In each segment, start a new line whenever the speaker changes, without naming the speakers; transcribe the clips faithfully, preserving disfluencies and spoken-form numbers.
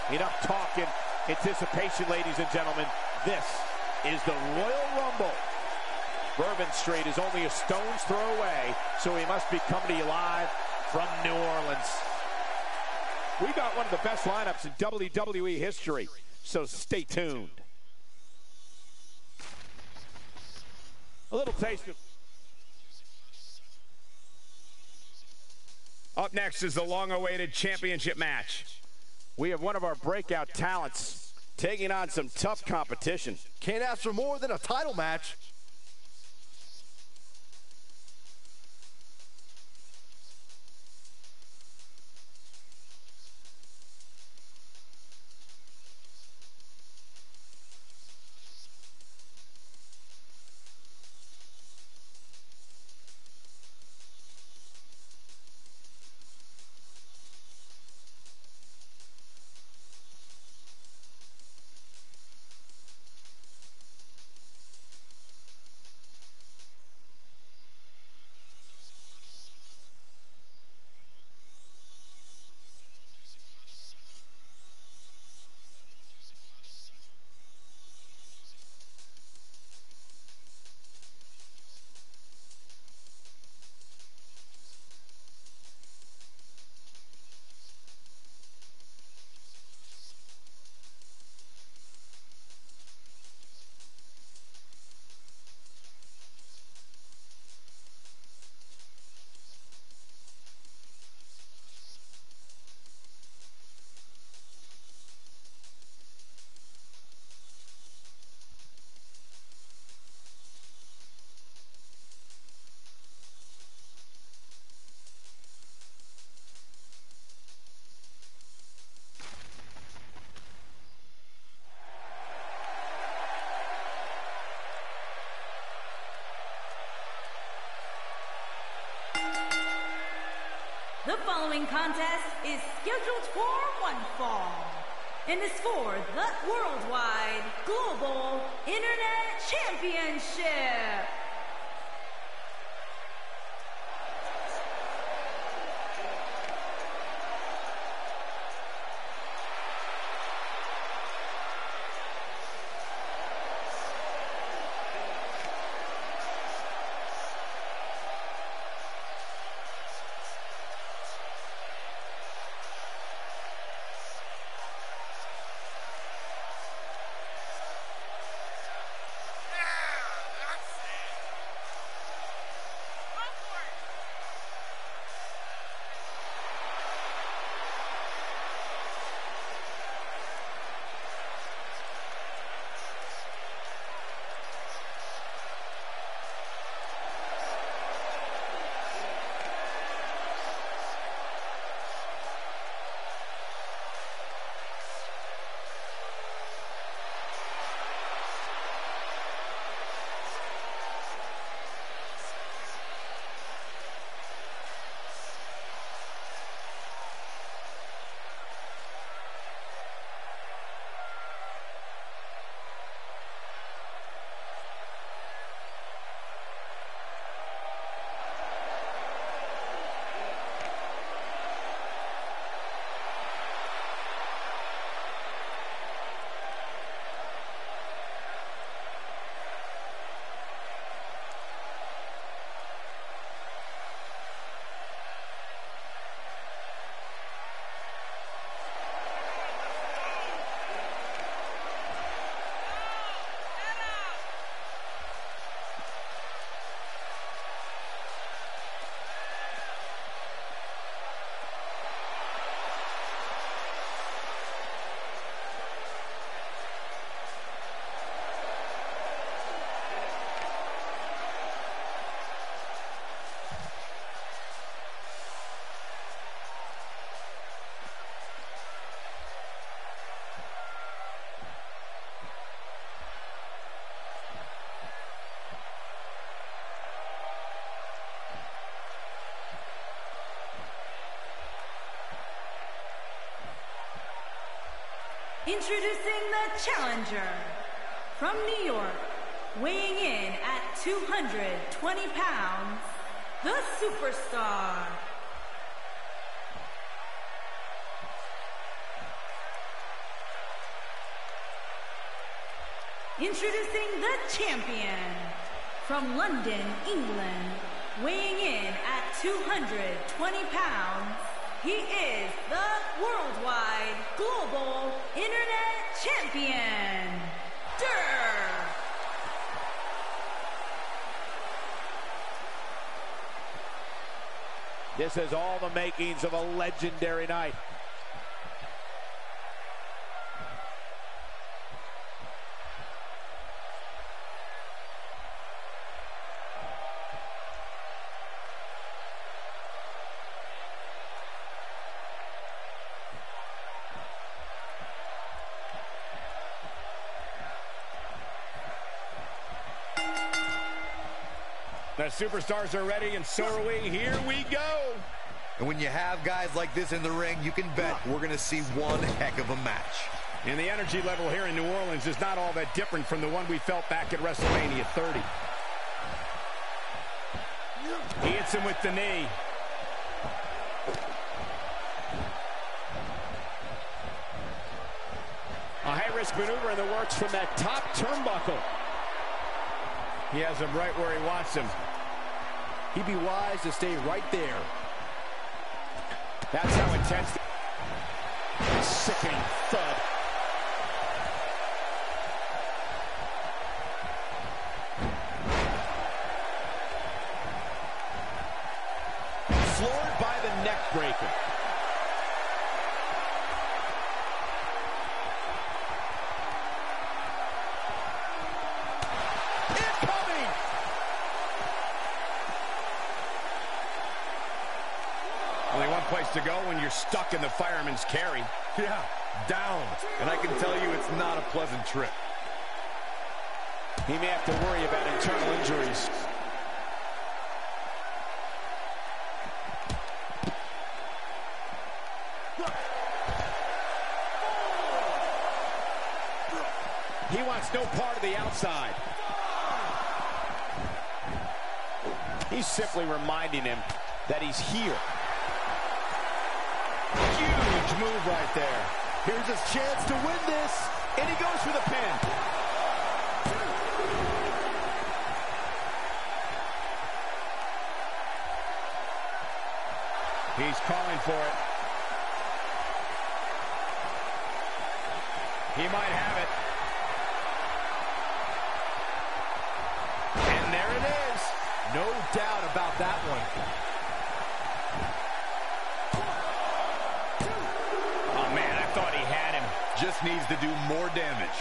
Enough talk and anticipation, ladies and gentlemen. This is the Royal Rumble. Bourbon Street is only a stone's throw away, so he must be coming to you live from New Orleans. We got one of the best lineups in W W E history, so stay tuned. A little taste of...
Up next is the long-awaited championship match.
We have one of our breakout talents taking on some tough competition.
Can't ask for more than a title match.
The following contest is scheduled for one fall and is for the Worldwide Global Internet Championship. Introducing the challenger from New York, weighing in at two hundred twenty pounds, the Superstar. Introducing the champion from London, England, weighing in at two hundred twenty pounds, he is the Worldwide Global Internet Champion, Durr.
This has all the makings of a legendary night.
The superstars are ready, and so are we. Here we go.
And when you have guys like this in the ring, you can bet we're going to see one heck of a match.
And the energy level here in New Orleans is not all that different from the one we felt back at WrestleMania thirty. He hits him with the knee.
A high-risk maneuver in the works from that top turnbuckle.
He has him right where he wants him.
He'd be wise to stay right there.
That's how intense. Sickening thud. Floored by the neck breaker. Incoming!
Only one place to go when you're stuck in the fireman's carry.
Yeah, down. And I can tell you it's not a pleasant trip.
He may have to worry about internal injuries. He wants no part of the outside. He's simply reminding him that he's here. Huge move right there.
Here's his chance to win this.
And he goes for the pin.
He's calling for it. He might have it.
And there it is. No doubt about that one.
Oh, man, I thought he had him.
Just needs to do more damage.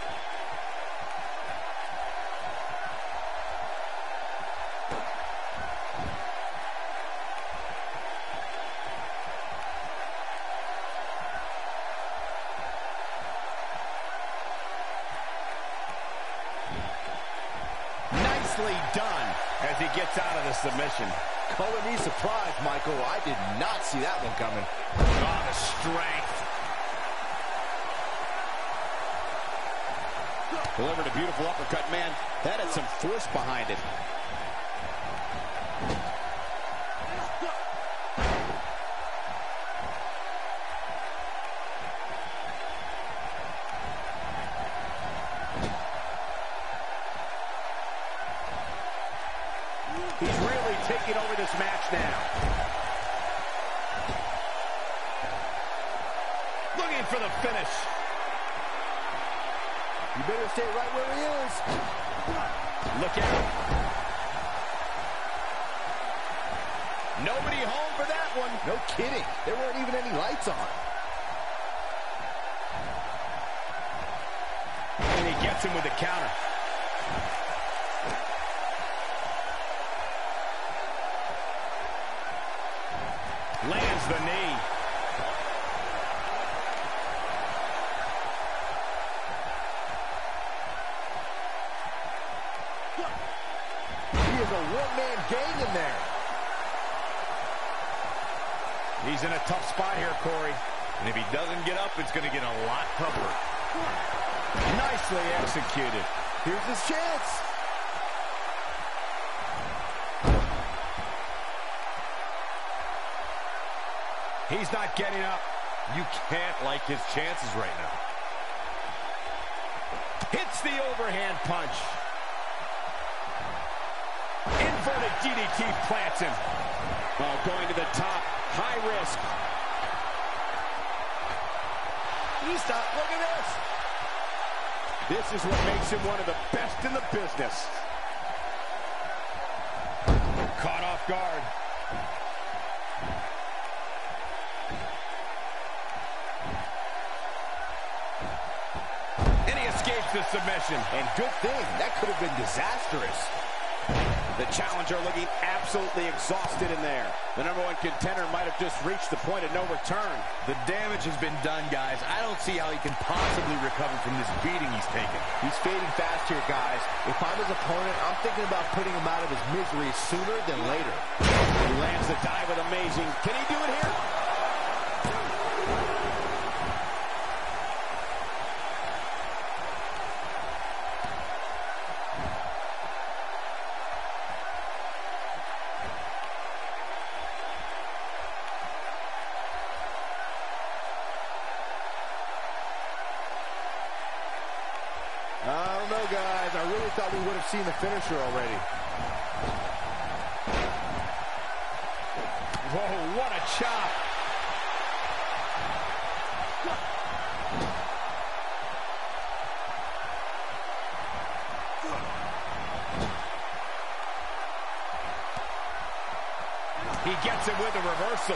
Nicely done
As he gets out of the submission.
Color me surprised, Michael. I did not see that one coming.
Oh, the strength.
Delivered a beautiful uppercut, man. That had some force behind it. He's really taking over this match now.
Looking for the finish.
You better stay right where he is.
Look out. Nobody home for that one.
No kidding. There weren't even any lights on.
And he gets him with the counter. Lands the knee.
He is a one-man gang in there.
He's in a tough spot here, Corey.
And if he doesn't get up, it's going to get a lot tougher.
Nicely executed.
Here's his chance.
He's not getting up.
You can't like his chances right now.
Hits the overhand punch. Inverted D D T plants him.
Oh, going to the top. High risk.
He's not. Look at this.
This is what makes him one of the best in the business.
Caught off guard. And he escapes the submission.
And good thing. That could have been disastrous. The challenger looking absolutely exhausted in there. The number one contender might have just reached the point of no return.
The damage has been done, guys. I don't see how he can possibly recover from this beating he's taken.
He's fading fast here, guys. If I'm his opponent, I'm thinking about putting him out of his misery sooner than later.
He lands the dive with amazing. Can he do it here?
I don't know, guys. I really thought we would have seen the finisher already.
Whoa, what a chop. He gets him with a reversal.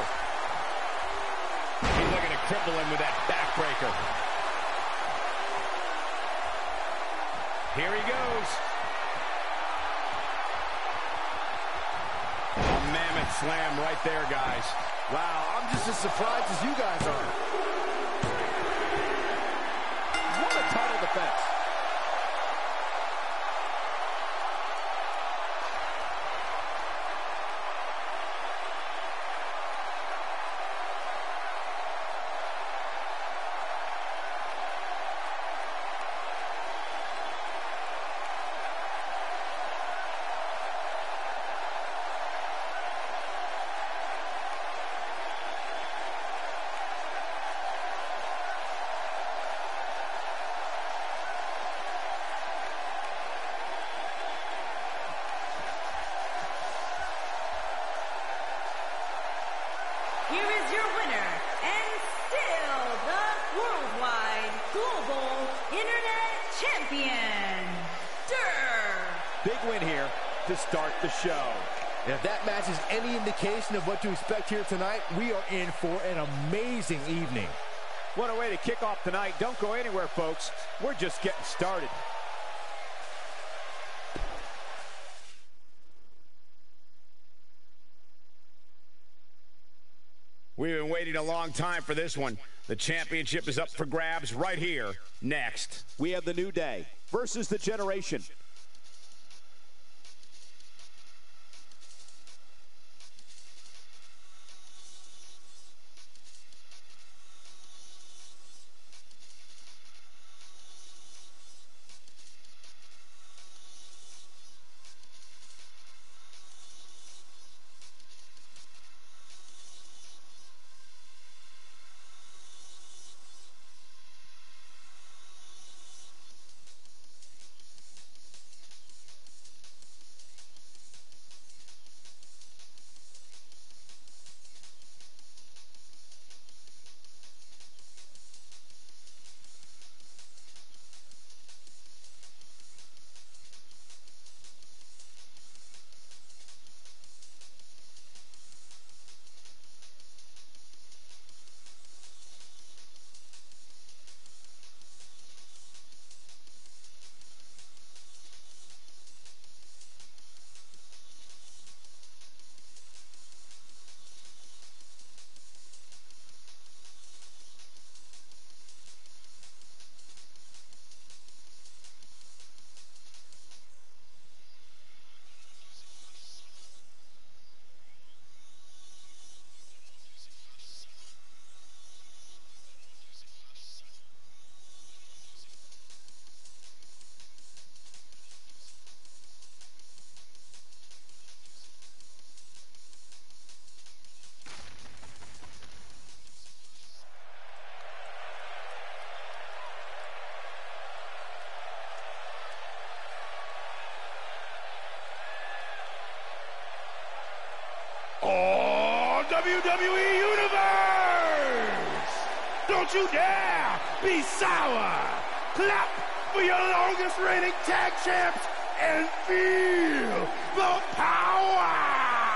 He's looking to cripple him with that backbreaker. Here he goes. A mammoth slam right there, guys.
Wow, I'm just as surprised as you guys are.
What a title defense.
Here is your winner, and still the Worldwide Global Internet Champion, Durr.
Big win here to start the show.
And if that match is any indication of what to expect here tonight, we are in for an amazing evening.
What a way to kick off tonight. Don't go anywhere, folks. We're just getting started.
We've been waiting a long time for this one. The championship is up for grabs right here, next.
We have the New Day versus the Generation.
W E Universe! Don't you dare be sour! Clap for your longest reigning tag champs and feel the power!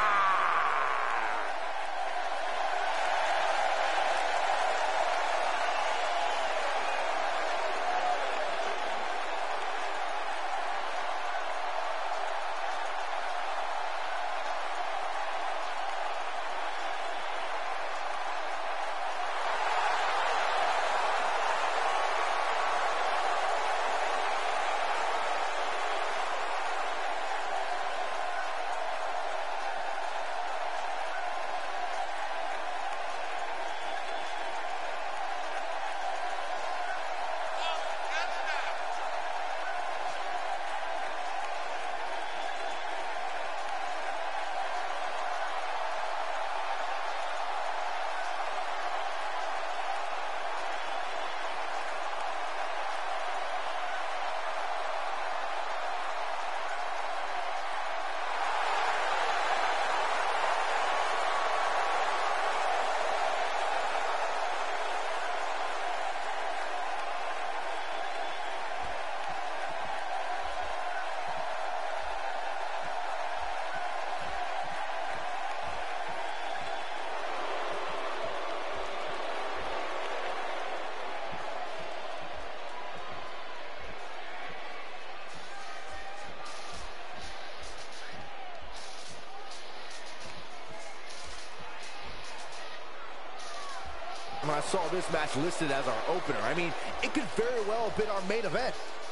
When I saw this match listed as our opener, I mean, it could very well have been our main event.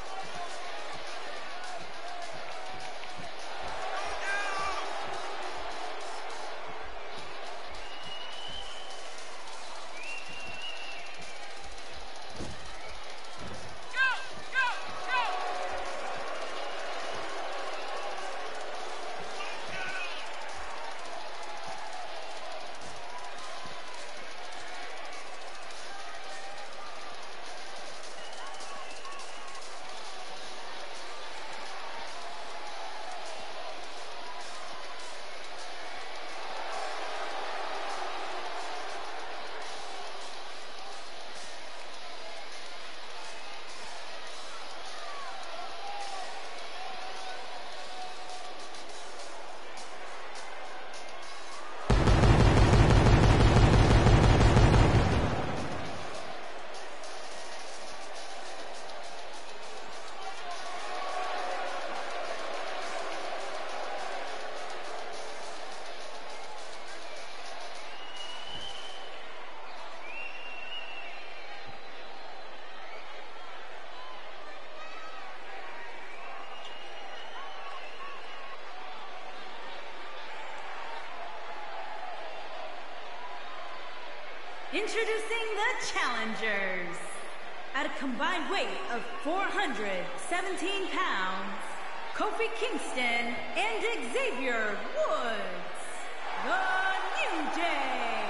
Introducing the challengers. At a combined weight of four hundred seventeen pounds, Kofi Kingston and Xavier Woods, the New Day.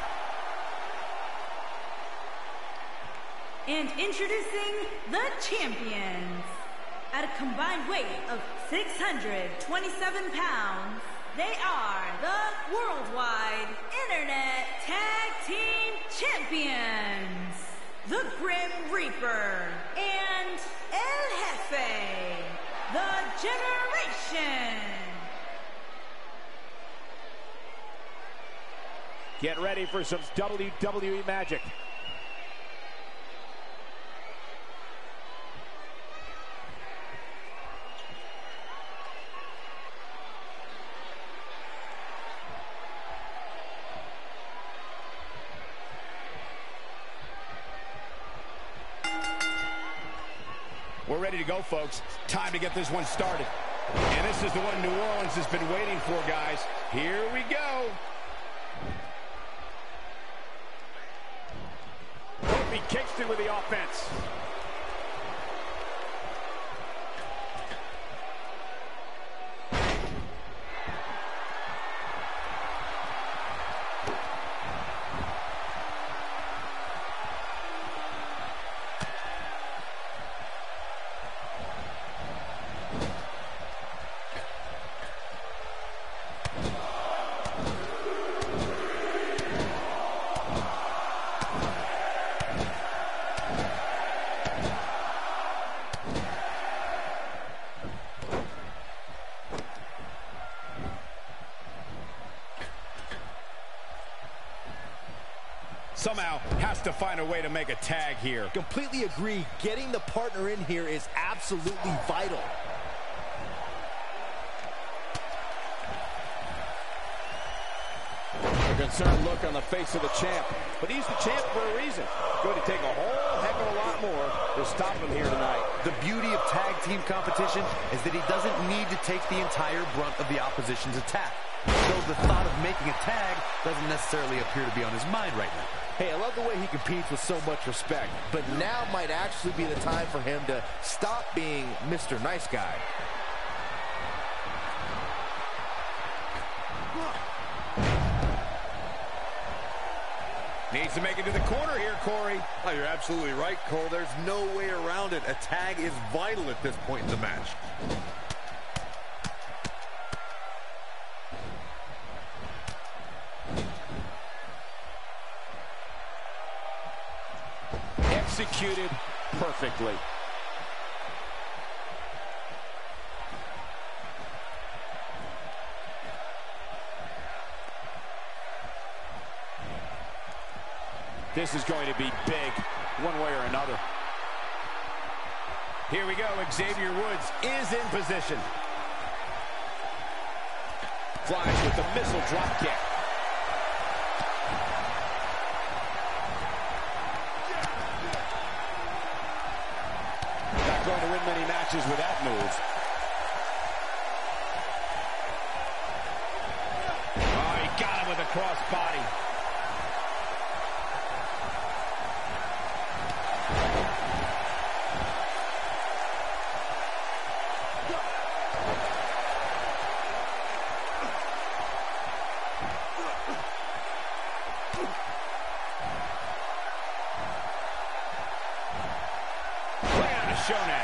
And introducing the champions. At a combined weight of six hundred twenty-seven pounds, they are the Worldwide Internet Tag Team Champions, the Grim Reaper and El Jefe, the Generation.
Get ready for some W W E magic.
We're ready to go, folks. Time to get this one started. And this is the one New Orleans has been waiting for, guys. Here we go.
Kofi Kingston with the offense.
Somehow has to find a way to make a tag here.
Completely agree. Getting the partner in here is absolutely vital.
A concerned look on the face of the champ. But he's the champ for a reason. Going to take a whole heck of a lot more to stop him here tonight.
The beauty of tag team competition is that he doesn't need to take the entire brunt of the opposition's attack. So the thought of making a tag doesn't necessarily appear to be on his mind right now.
Hey, I love the way he competes with so much respect. But now might actually be the time for him to stop being Mister Nice Guy.
Needs to make it to the corner here, Corey.
Oh, you're absolutely right, Cole. There's no way around it. A tag is vital at this point in the match.
Executed perfectly. This is going to be big, one way or another.
Here we go. Xavier Woods is in position.
Flies with the missile drop kick. Not going to win many matches with that move.
Oh, he got him with a cross body.
Shonan.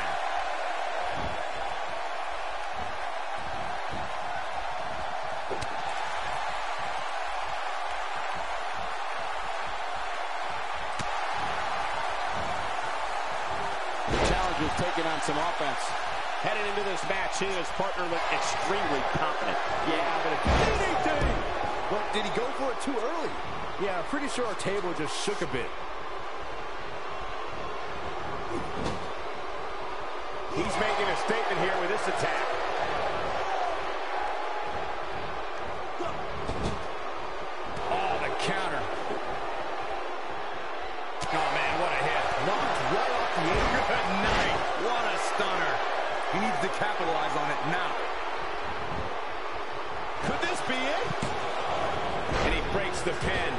The challenger's taking on some offense. Headed into this match, he and his partner look extremely confident. Yeah, but it's D D T!
But did he go for it too early? Yeah, I'm pretty sure our table just shook a bit.
He's making a statement here with this attack.
Oh, the counter. Oh, man, what a hit.
Knocked right off the apron.
Good night. What a stunner.
He needs to capitalize on it now.
Could this be it?
And he breaks the pin.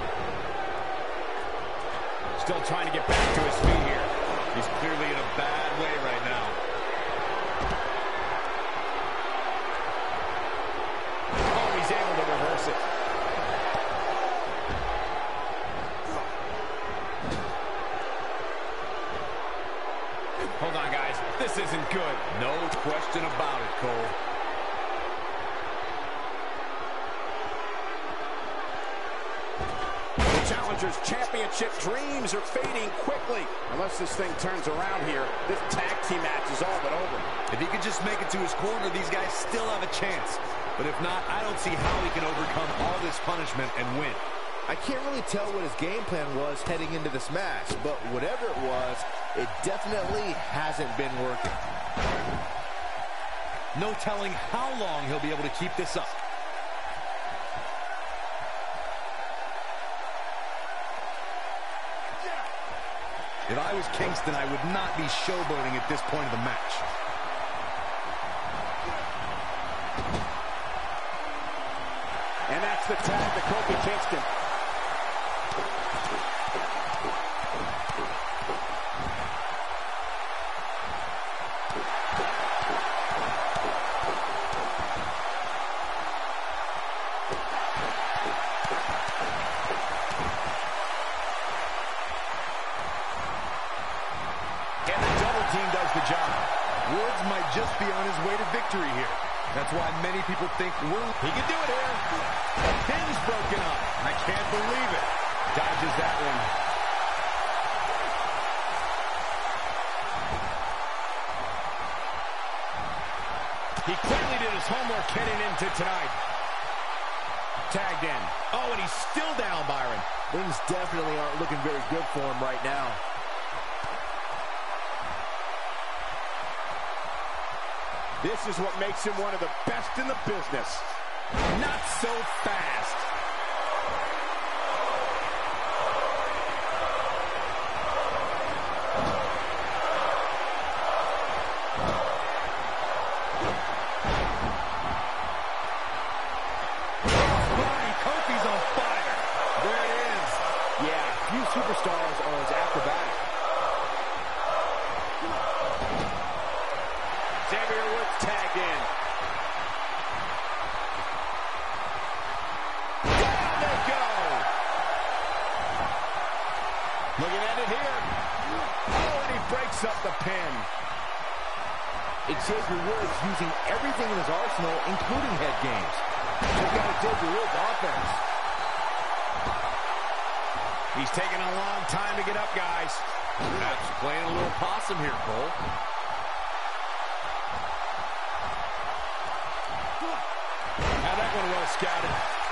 Still trying to get back to his feet here.
He's clearly in a bad way right now.
Oh, he's able to reverse it. Hold on, guys. This isn't good.
No question about it, Cole.
Challenger's championship dreams are fading quickly. Unless this thing turns around here, this tag team match is all but over.
If he could just make it to his corner, these guys still have a chance. But if not, I don't see how he can overcome all this punishment and win.
I can't really tell what his game plan was heading into this match, but whatever it was, it definitely hasn't been working.
No telling how long he'll be able to keep this up. If I was Kingston, I would not be showboating at this point of the match.
And that's the tag to Kofi Kingston.
Team does the job. Woods might just be on his way to victory here. That's why many people think we're...
He can do it here. The pin's broken up.
I can't believe it. Dodges that one.
He clearly did his homework heading into tonight. Tagged in. Oh, and he's still down, Byron.
Things definitely aren't looking very good for him right now.
This is what makes him one of the best in the business.
Not so fast.
Kofi's on fire. There it is.
Yeah, few superstars are as acrobatic.
Xavier Woods tagged in. Down they go. Looking at it here.
Oh, and he breaks up the pin.
Xavier Woods using everything in his arsenal, including head games. Check out Xavier Woods' offense.
He's taking a long time to get up, guys.
Perhaps playing a little possum here, Cole.
Now that one well scouted.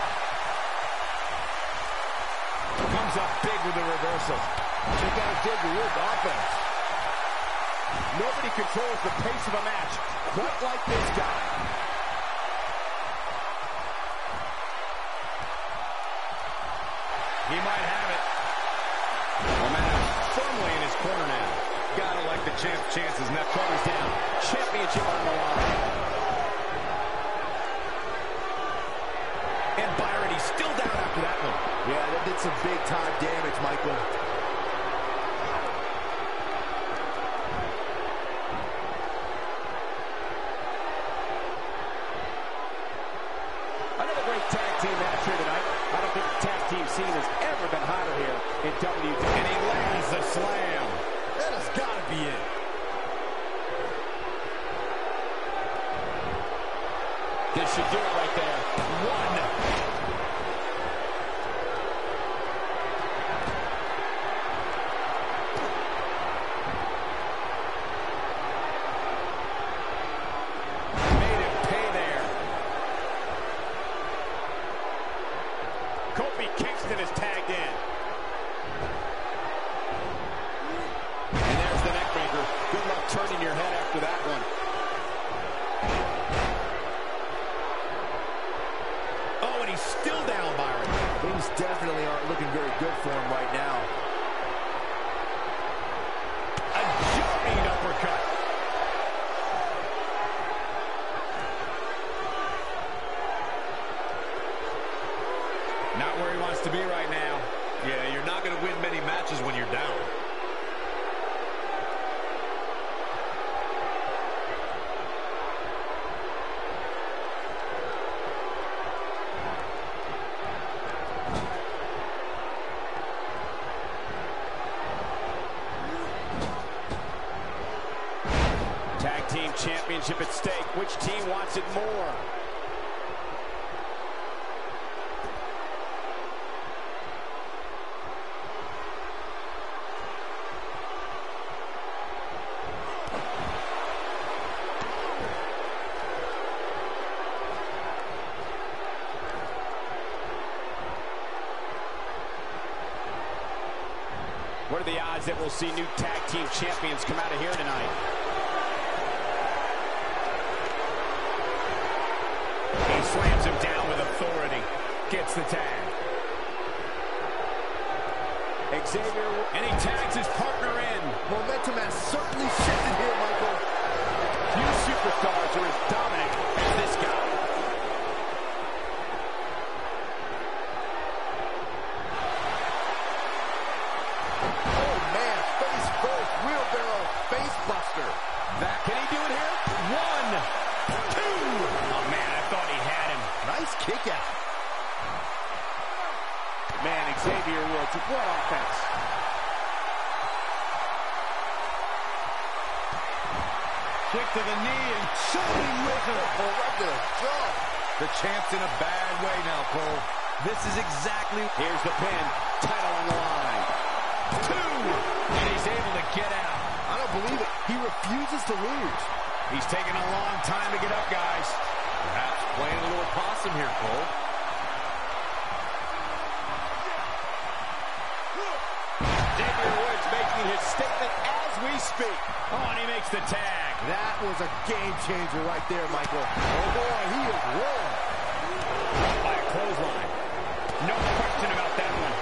Comes up big with the reversal.
Check out Xavier Woods' offense.
Nobody controls the pace of a match quite like this guy.
He might have it. Momentum firmly in his corner now. Gotta like the champ's chances. Now covers down.
Championship on the line.
And Byron, he's still down after that one.
Yeah, that did some big time damage, Michael.
Another great tag team match here tonight. I don't think the tag team scene has ever been hotter here in W W E.
And he lands the slam.
That has got to be it.
This should do it right there.
One. Made him pay there.
Kofi Kingston is tagged in. And there's the neck breaker. Good luck turning your head after that one.
Oh, and he's still down, Byron.
Things definitely aren't looking very good for him right now.
A jumping uppercut. Not where he wants to be right now.
Yeah, you're not going to win many matches when you're down.
Tag team championship at stake. Which team wants it more? What are the odds that we'll see new tag team champions come out of here tonight?
He slams him down with authority. Gets the tag.
Xavier,
And he tags his partner in.
Momentum has certainly shifted here, Michael.
few superstars are as dominant as this guy.
Oh, man, face first, wheelbarrow, face buster.
That, can he do it here? One, two. Oh, man, I thought he had him.
Nice kick out.
Man, Xavier Woods, what offense.
Kick to the knee and shooting with it.
Oh, right to the jaw.
The champ's in a bad way now, Cole. This is exactly...
Here's the pin. Title on the line.
Two. And he's able to get out.
I don't believe it. He refuses to lose.
He's taking a long time to get up, guys.
Perhaps playing a little possum here, Cole.
Xavier Woods making his statement as we speak.
Oh, and he makes the tag.
That was a game changer right there, Michael. Oh, boy, he is rolling.
By a clothesline. No question about that one.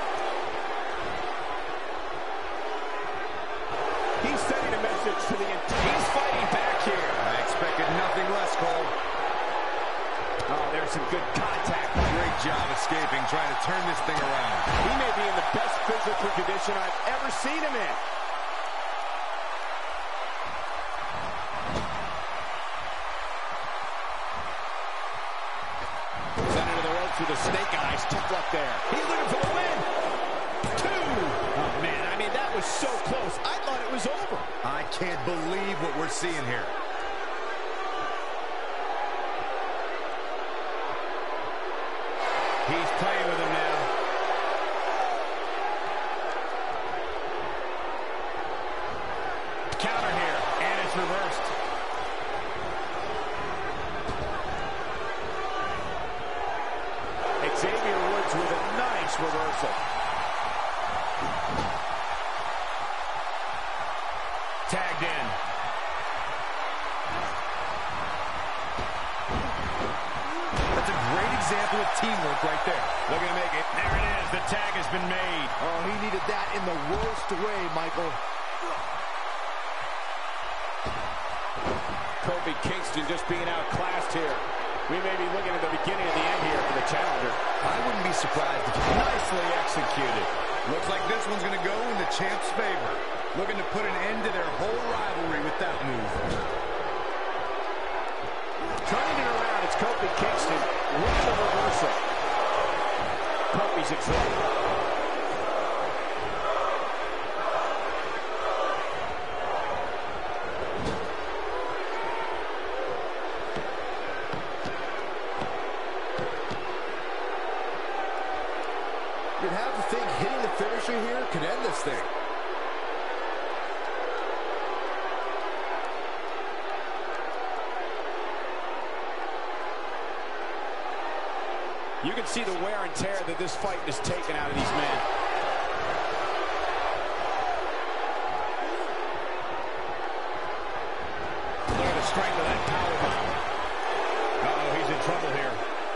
He's sending a message to the entire...
He's fighting back here.
I expected nothing less, Cole.
Oh, there's some good contact.
Great job escaping, trying to turn this thing around.
He may be in the best physical condition I've ever seen him in. Sent into the ropes with the snake eyes. Tough luck there. He's looking for the win. Two. Oh, man, I mean, that was so close. I thought it was over.
I can't believe what we're seeing here.
He's playing with him now. Counter here, and it's reversed.
Xavier Woods with a nice reversal.
Tagged in.
That's a great example of teamwork right there.
Looking to make it. There it is. The tag has been made.
Oh, he needed that in the worst way, Michael.
Kofi Kingston just being outclassed here. We may be looking at the beginning of the end here for the challenger.
I wouldn't be surprised if
Nicely executed.
looks like this one's going to go in the champ's favor. Looking to put an end to their whole rivalry with that move.
Turning it around, it's Kofi Kingston with the reversal. Kofi's excited.
You'd have to think hitting the finisher here could end this thing.
You can see the wear and tear that this fight has taken out of these men.
Look at the strength of that powerbomb. Uh-oh, he's in trouble here.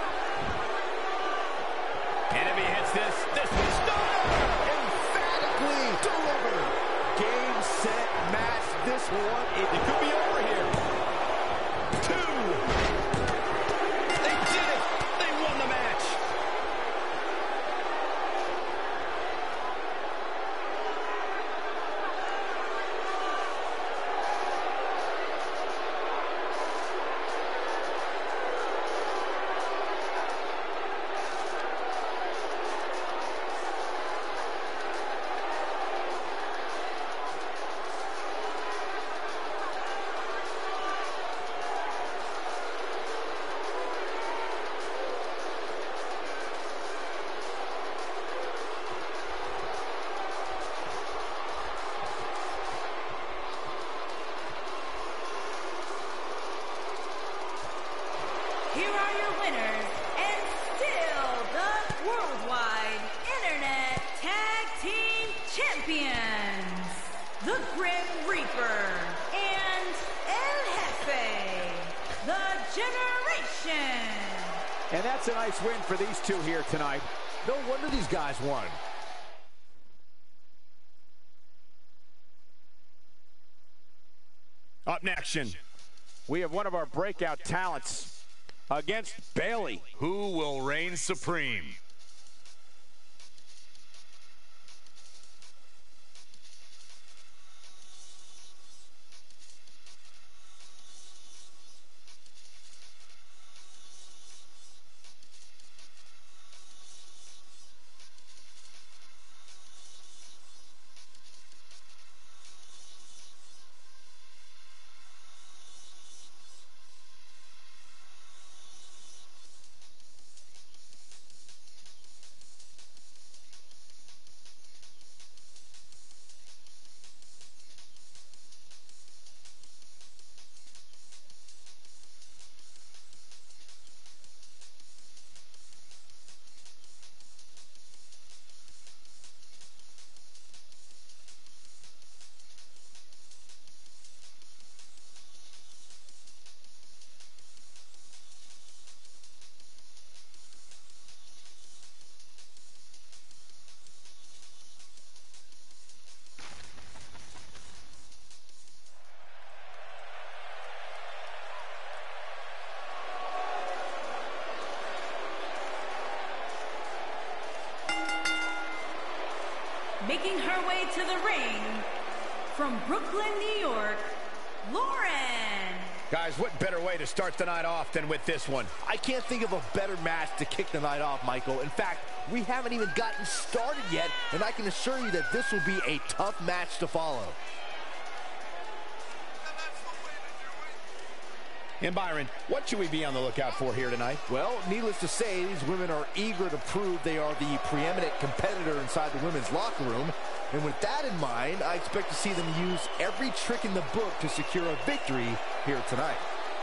And if he hits this, this one's done!
Emphatically delivered. Game, set, match. This one, it,
It could be over here.
Two! They did it! They won the match!
Here are your winners, and still the Worldwide Internet Tag Team Champions, the Grim Reaper and El Jefe, the Generation.
And that's a nice win for these two here tonight.
no wonder these guys won.
Up next,
We have one of our breakout talents against Bayley.
Who will reign supreme?
Making her way to the ring, from Brooklyn, New York, Lauren.
Guys, what better way to start the night off than with this one?
I can't think of a better match to kick the night off, Michael. In fact, we haven't even gotten started yet, and I can assure you that this will be a tough match to follow.
And Byron, what should we be on the lookout for here tonight?
Well, needless to say, these women are eager to prove they are the preeminent competitor inside the women's locker room. And with that in mind, I expect to see them use every trick in the book to secure a victory here tonight.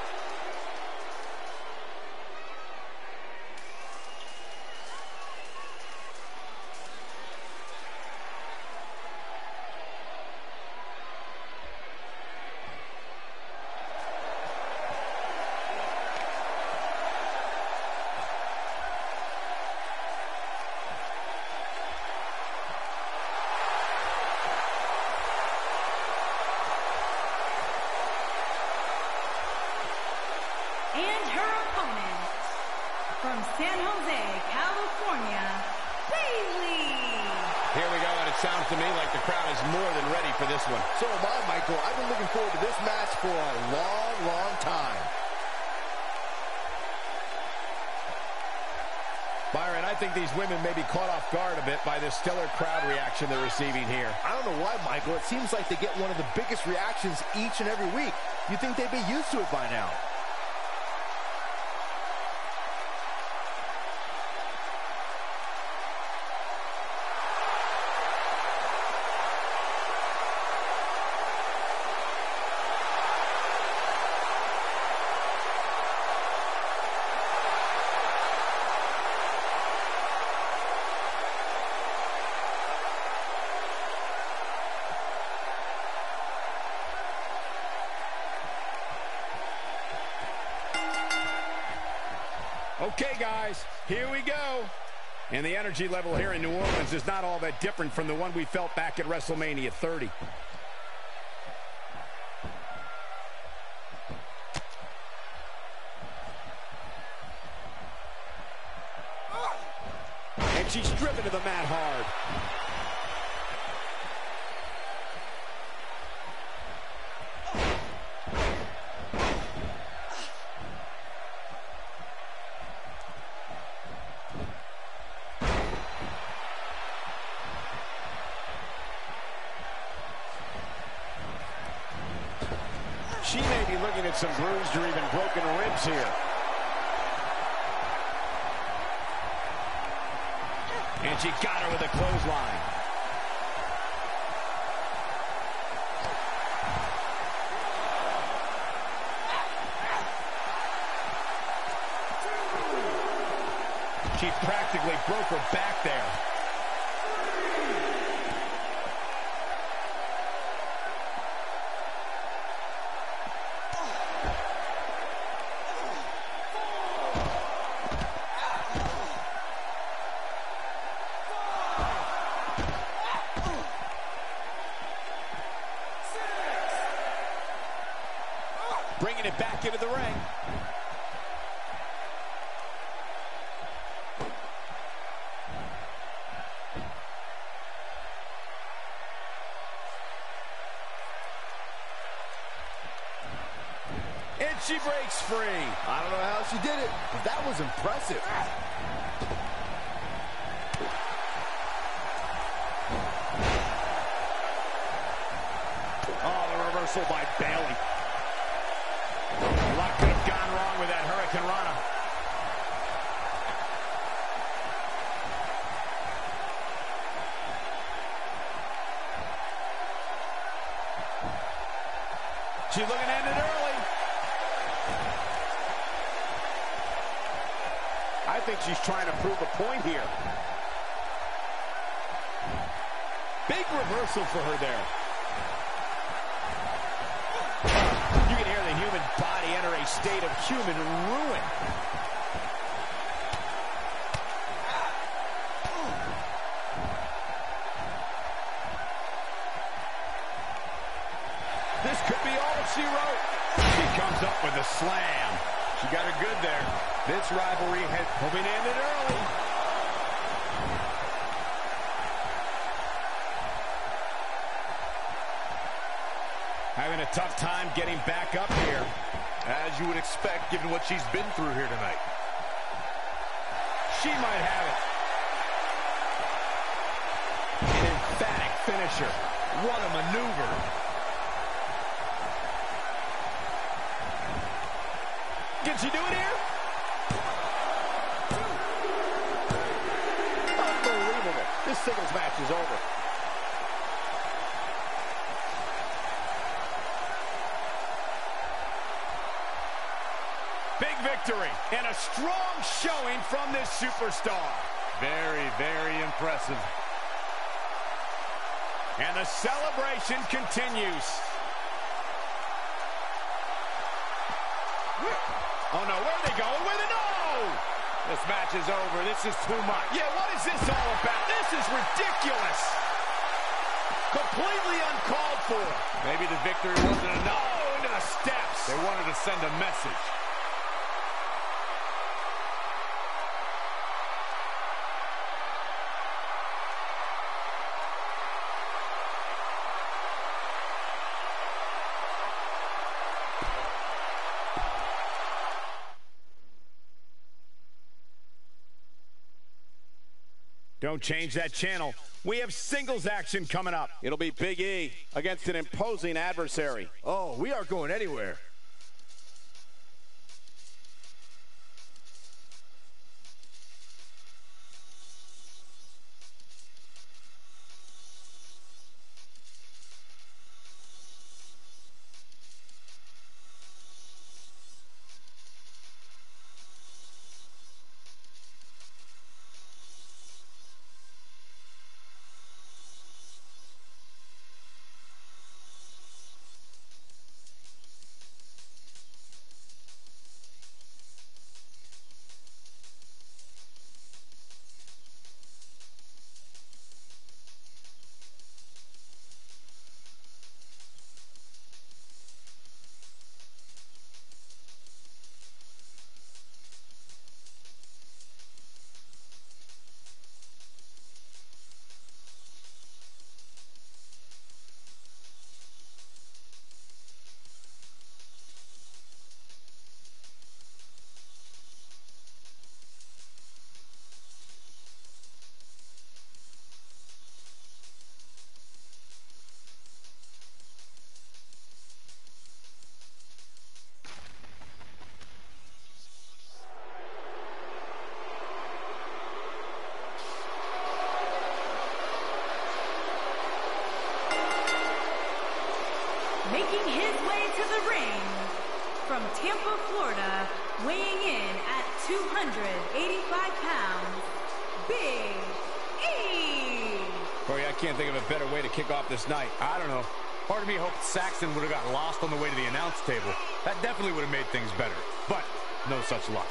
From San Jose, California, Bayley.
Here we go, and it sounds to me like the crowd is more than ready for this one.
So am I, Michael. I've been looking forward to this match for a long, long time.
Byron, I think these women may be caught off guard a bit by this stellar crowd reaction they're receiving here.
I don't know why, Michael. It seems like they get one of the biggest reactions each and every week. You'd think they'd be used to it by now.
Okay, guys, here we go. And the energy level here in New Orleans is not all that different from the one we felt back at WrestleMania thirty.
And she's driven to the mat hard. She may be looking at some bruised or even broken ribs here.
And she got her with a clothesline. She practically broke her back there.
Bringing it back into the ring.
And she breaks free.
I don't know how she did it, but that was impressive.
Oh, the reversal by Bayley. A lot could have gone wrong with that Hurricane Rana. She's looking to end it early. I think she's trying to prove a point here.
Big reversal for her there.
You can hear the human body enter a state of human ruin. This could be all she wrote.
She comes up with a slam. She got her good there. This rivalry had
hoping to end it early.
Having a tough time getting back up here.
As you would expect, given what she's been through here tonight.
She might have it. An emphatic finisher. What a maneuver. Can she do it here?
Unbelievable. This singles match is over.
Big victory and a strong showing from this superstar.
Very, very impressive.
And the celebration continues. Oh no, where are they going with it? No!
This match is over. This is too much.
Yeah, what is this all about? This is ridiculous. Completely uncalled for.
Maybe the victory wasn't enough.
Oh, into the steps.
They wanted to send a message.
Don't change that channel. We have singles action coming up.
It'll be Big E against an imposing adversary.
Oh, we aren't going anywhere.
Making his way to the ring from Tampa, Florida, weighing in at two hundred eighty-five pounds, Big E.
Corey, I can't think of a better way to kick off this night.
I don't know. Part of me hoped Saxton would have got lost on the way to the announce table. That definitely would have made things better. But no such luck.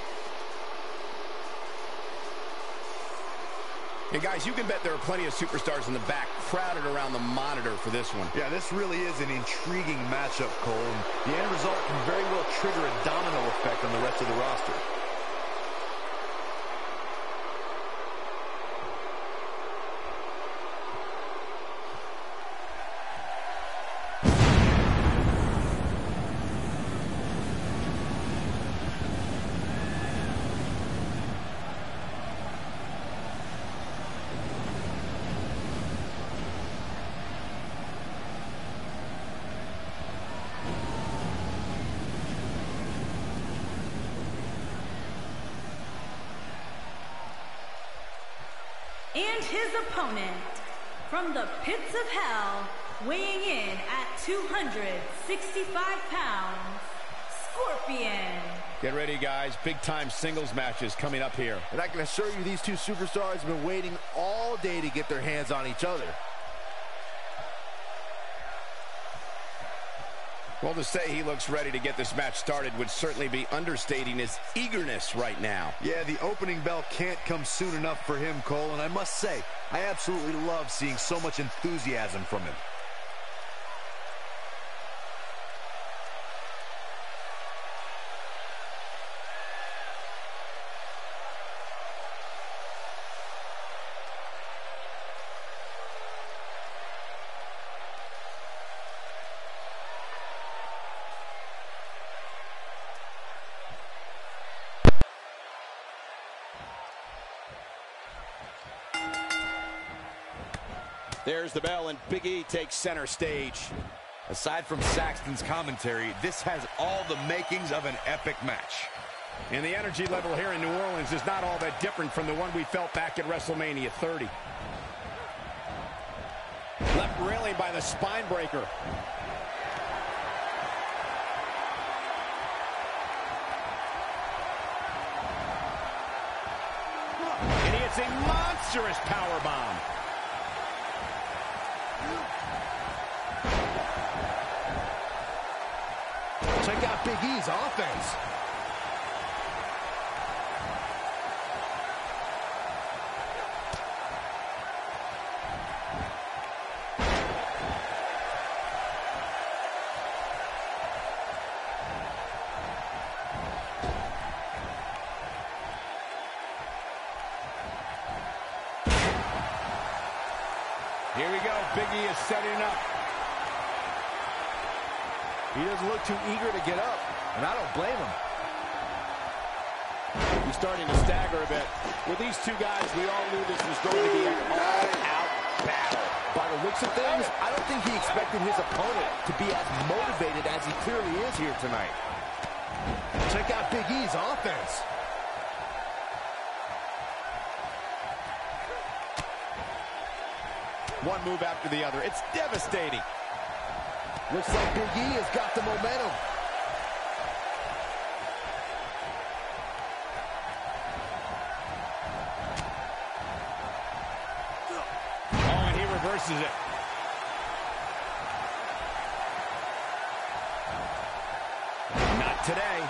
Hey, guys, you can bet there are plenty of superstars in the back crowded around the monitor for this one.
Yeah, this really is an intriguing matchup, Cole. And the end result can very well trigger a domino effect on the rest of the roster.
And his opponent, from the pits of hell, weighing in at two hundred sixty-five pounds, Scorpion.
Get ready, guys. Big-time singles matches coming up here.
And I can assure you these two superstars have been waiting all day to get their hands on each other.
Well, to say he looks ready to get this match started would certainly be understating his eagerness right now.
Yeah, the opening bell can't come soon enough for him, Cole, and I must say, I absolutely love seeing so much enthusiasm from him.
There's the bell, and Big E takes center stage.
Aside from Saxton's commentary, this has all the makings of an epic match.
And the energy level here in New Orleans is not all that different from the one we felt back at WrestleMania thirty. Left railing by the spine breaker. And he hits a monstrous powerbomb.
Check out Big E's offense.
Here we go. Big E is setting up.
He doesn't look too eager to get up, and I don't blame him.
He's starting to stagger a bit. With these two guys, we all knew this was going to be an all-out battle.
By the looks of things, I don't think he expected his opponent to be as motivated as he clearly is here tonight. Check out Big E's offense.
One move after the other. It's devastating.
Looks like Big E has got the momentum.
Oh, and he reverses it. Not today.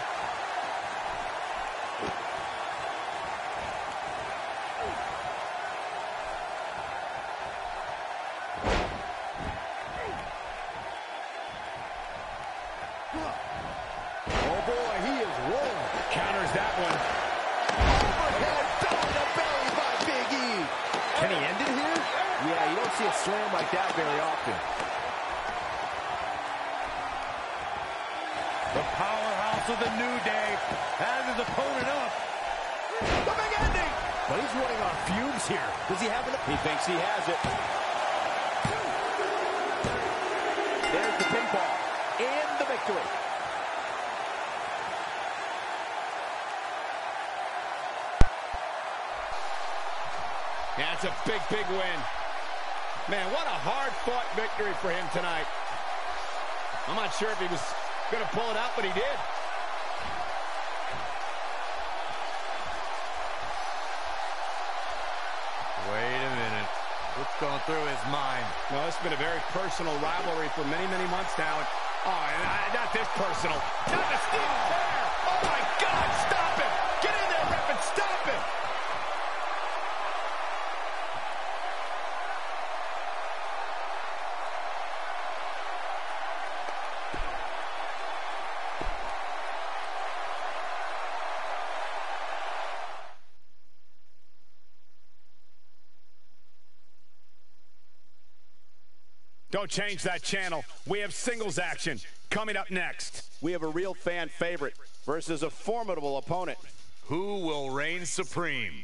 Oh boy, he is rolling.
Counters that one.
Overhead belly to belly by Big E.
Can he end it here?
Yeah, you don't see a slam like that very often.
The powerhouse of the New Day has his opponent up.
The big ending. But he's running on fumes here. Does he have enough?
He thinks he has it. There's the pinfall and the victory.
Yeah, it's a big, big win. Man, what a hard-fought victory for him tonight. I'm not sure if he was going to pull it out, but he did.
Wait a minute. What's going through his mind?
No, it's been a very personal rivalry for many, many months now. And, oh, and, uh, not this personal. Not the steel chair. Oh, my God, stop him. Get in there, ref, and stop him. Don't change that channel. We have singles action coming up next.
We have a real fan favorite versus a formidable opponent.
Who will reign supreme?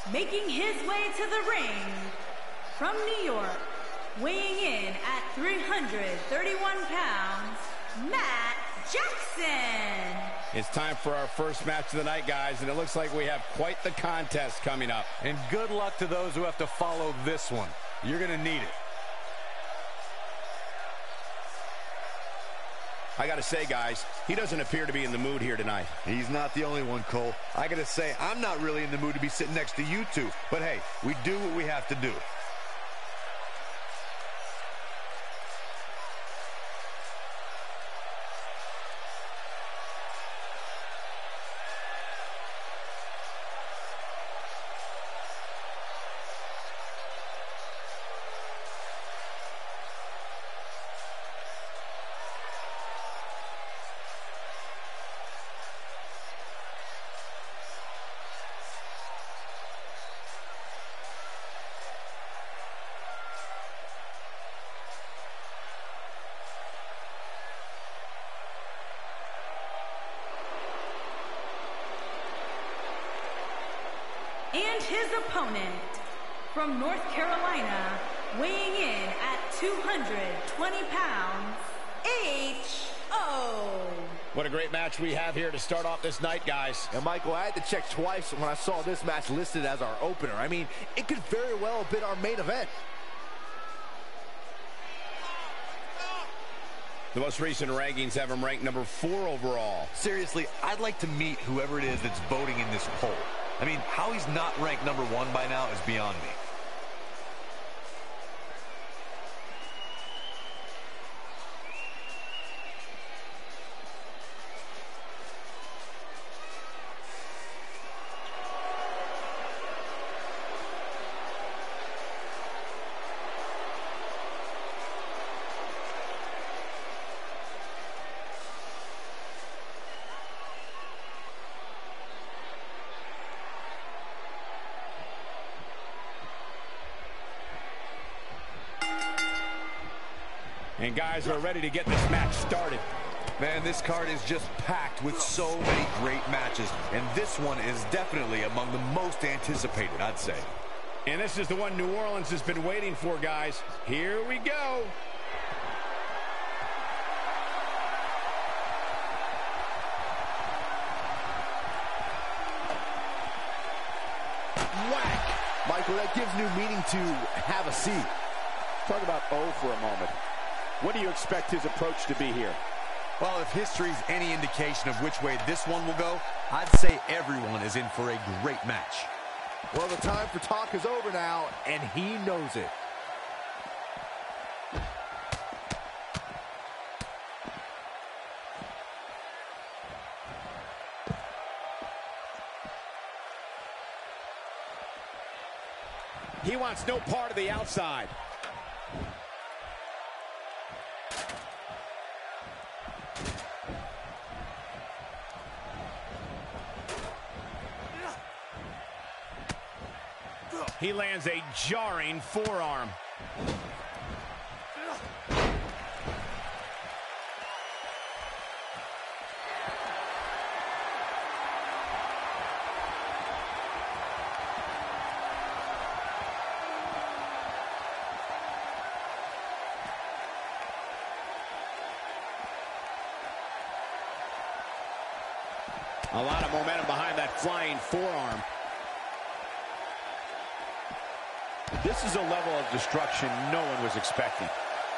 Making his way to the ring from New York, weighing in at three hundred thirty-one pounds, Matt Jackson.
It's time for our first match of the night, guys, and it looks like we have quite the contest coming up.
And good luck to those who have to follow this one. You're going to need it.
I got to say, guys, he doesn't appear to be in the mood here tonight.
He's not the only one, Cole. I got to say, I'm not really in the mood to be sitting next to you two. But hey, we do what we have to do.
And his opponent, from North Carolina, weighing in at two hundred twenty pounds, H O
What a great match we have here to start off this night, guys.
And Michael, I had to check twice when I saw this match listed as our opener. I mean, it could very well have been our main event.
The most recent rankings have him ranked number four overall.
Seriously, I'd like to meet whoever it is that's voting in this poll. I mean, how he's not ranked number one by now is beyond me.
And guys, we're ready to get this match started.
Man, this card is just packed with so many great matches, and this one is definitely among the most anticipated, I'd say.
And this is the one New Orleans has been waiting for, guys. Here we go.
Whack! Michael, that gives new meaning to have a seat.
Talk about O for a moment. What do you expect his approach to be here?
Well, if history's any indication of which way this one will go, I'd say everyone is in for a great match.
Well, the time for talk is over now, and he knows it.
He wants no part of the outside. He lands a jarring forearm. A lot of momentum behind that flying forearm.
This is a level of destruction no one was expecting.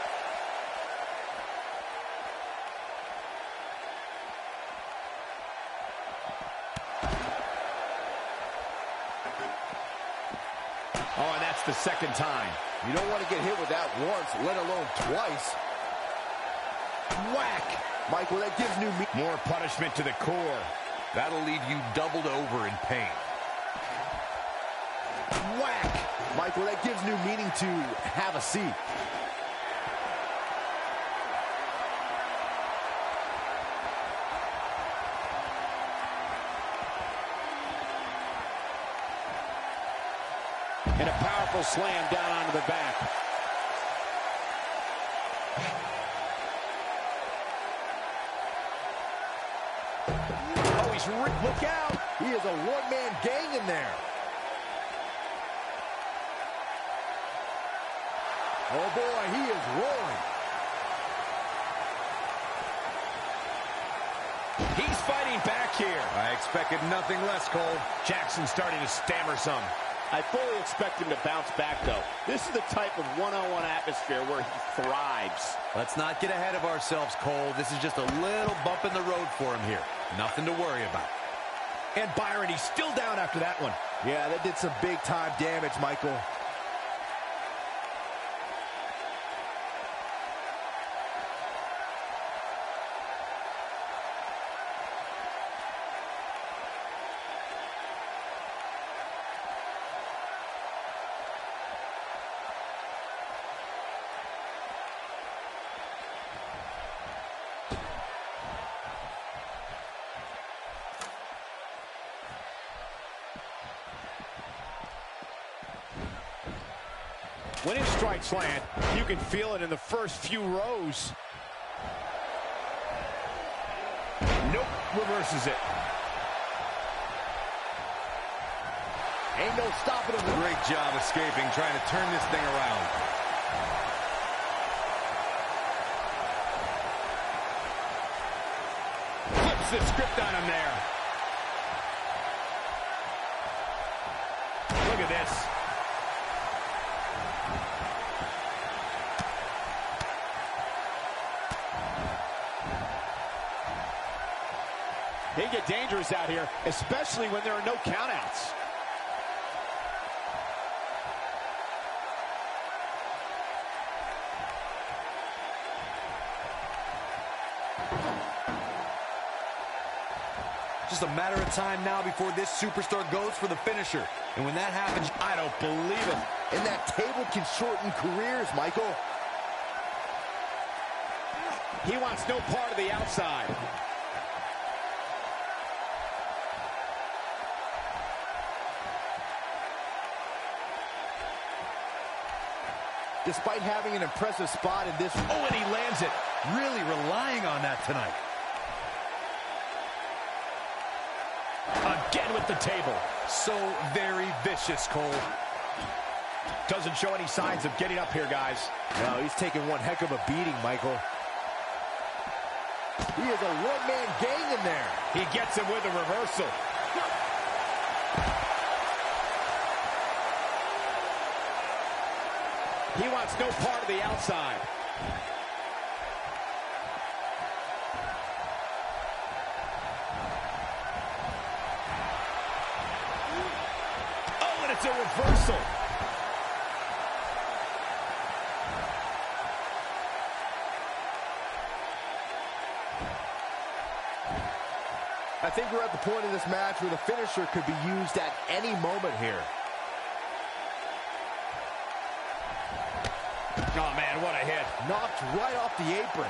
Oh, and that's the second time.
You don't want to get hit with that once, let alone twice. Whack! Michael, that gives new meaning.
More punishment to the core.
That'll leave you doubled over in pain.
Whack! Michael, that gives new meaning to have a seat.
And a powerful slam down onto the back.
Oh, he's ripped. Look out! He is a one-man gang in there. Oh, boy, he is rolling.
He's fighting back here.
I expected nothing less, Cole.
Jackson's starting to stammer some.
I fully expect him to bounce back, though. This is the type of one-on-one atmosphere where he thrives.
Let's not get ahead of ourselves, Cole. This is just a little bump in the road for him here. Nothing to worry about.
And Byron, he's still down after that one.
Yeah, that did some big-time damage, Michael.
When his strikes land, you can feel it in the first few rows.
Nope, reverses it.
Ain't no stopping him.
Great job escaping, trying to turn this thing around.
Flips the script on him there. Look at this.
They get dangerous out here, especially when there are no countouts.
Just a matter of time now before this superstar goes for the finisher. And when that happens,
I don't believe it.
And that table can shorten careers, Michael.
He wants no part of the outside.
Despite having an impressive spot in this...
Oh, and he lands it.
really relying on that tonight.
Again with the table.
So very vicious, Cole.
Doesn't show any signs of getting up here, guys.
No, he's taking one heck of a beating, Michael. He is a one-man gang in there.
He gets him with a reversal.
He wants no part of the outside.
Oh, and it's a reversal.
I think we're at the point in this match where the finisher could be used at any moment here.
Oh, man, what a hit.
Knocked right off the apron.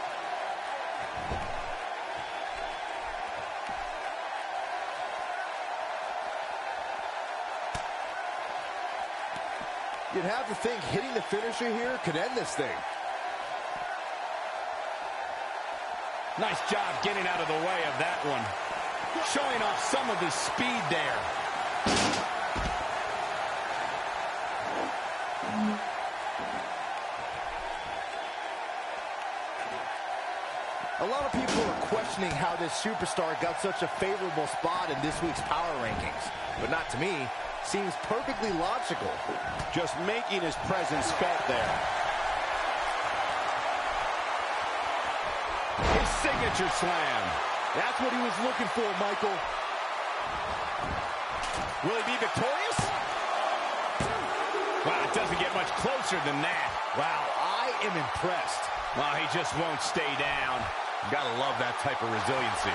You'd have to think hitting the finisher here could end this thing.
Nice job getting out of the way of that one. Showing off some of his speed there.
A lot of people are questioning how this superstar got such a favorable spot in this week's power rankings. But not to me. Seems perfectly logical.
Just making his presence felt there.
His signature slam.
That's what he was looking for, Michael.
Will he be victorious? Wow, it doesn't get much closer than that.
Wow, I am impressed.
Well, he just won't stay down.
Gotta love that type of resiliency.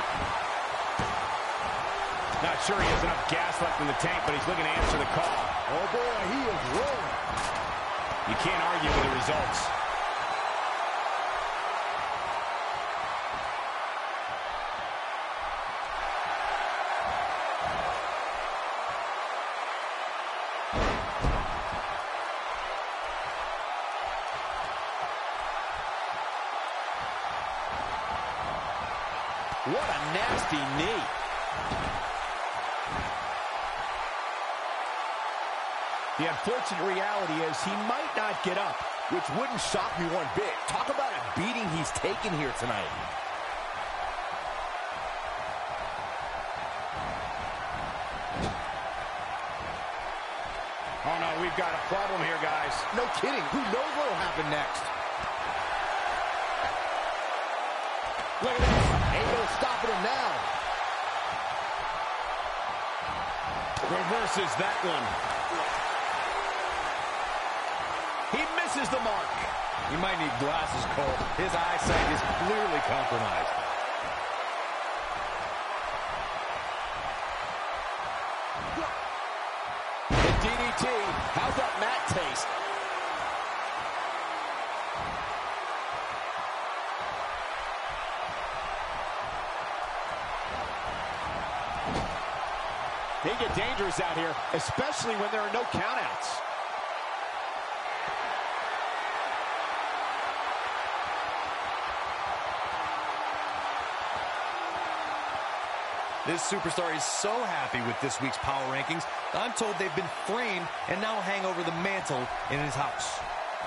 Not sure he has enough gas left in the tank, but he's looking to answer the call.
Oh, boy, he is rolling.
You can't argue with the results.
What a nasty knee.
The unfortunate reality is he might not get up.
which wouldn't shock me one bit. Talk about a beating he's taken here tonight.
Oh, no, we've got a problem here, guys.
No kidding. Who knows what will happen next? Look at this. Ain't no stopping him now.
Reverses that one.
He misses the mark.
He might need glasses, Cole. His eyesight is clearly compromised.
The D D T. How's that mat taste? They get dangerous out here, especially when there are no countouts.
This superstar is so happy with this week's power rankings. I'm told they've been framed and now hang over the mantle in his house.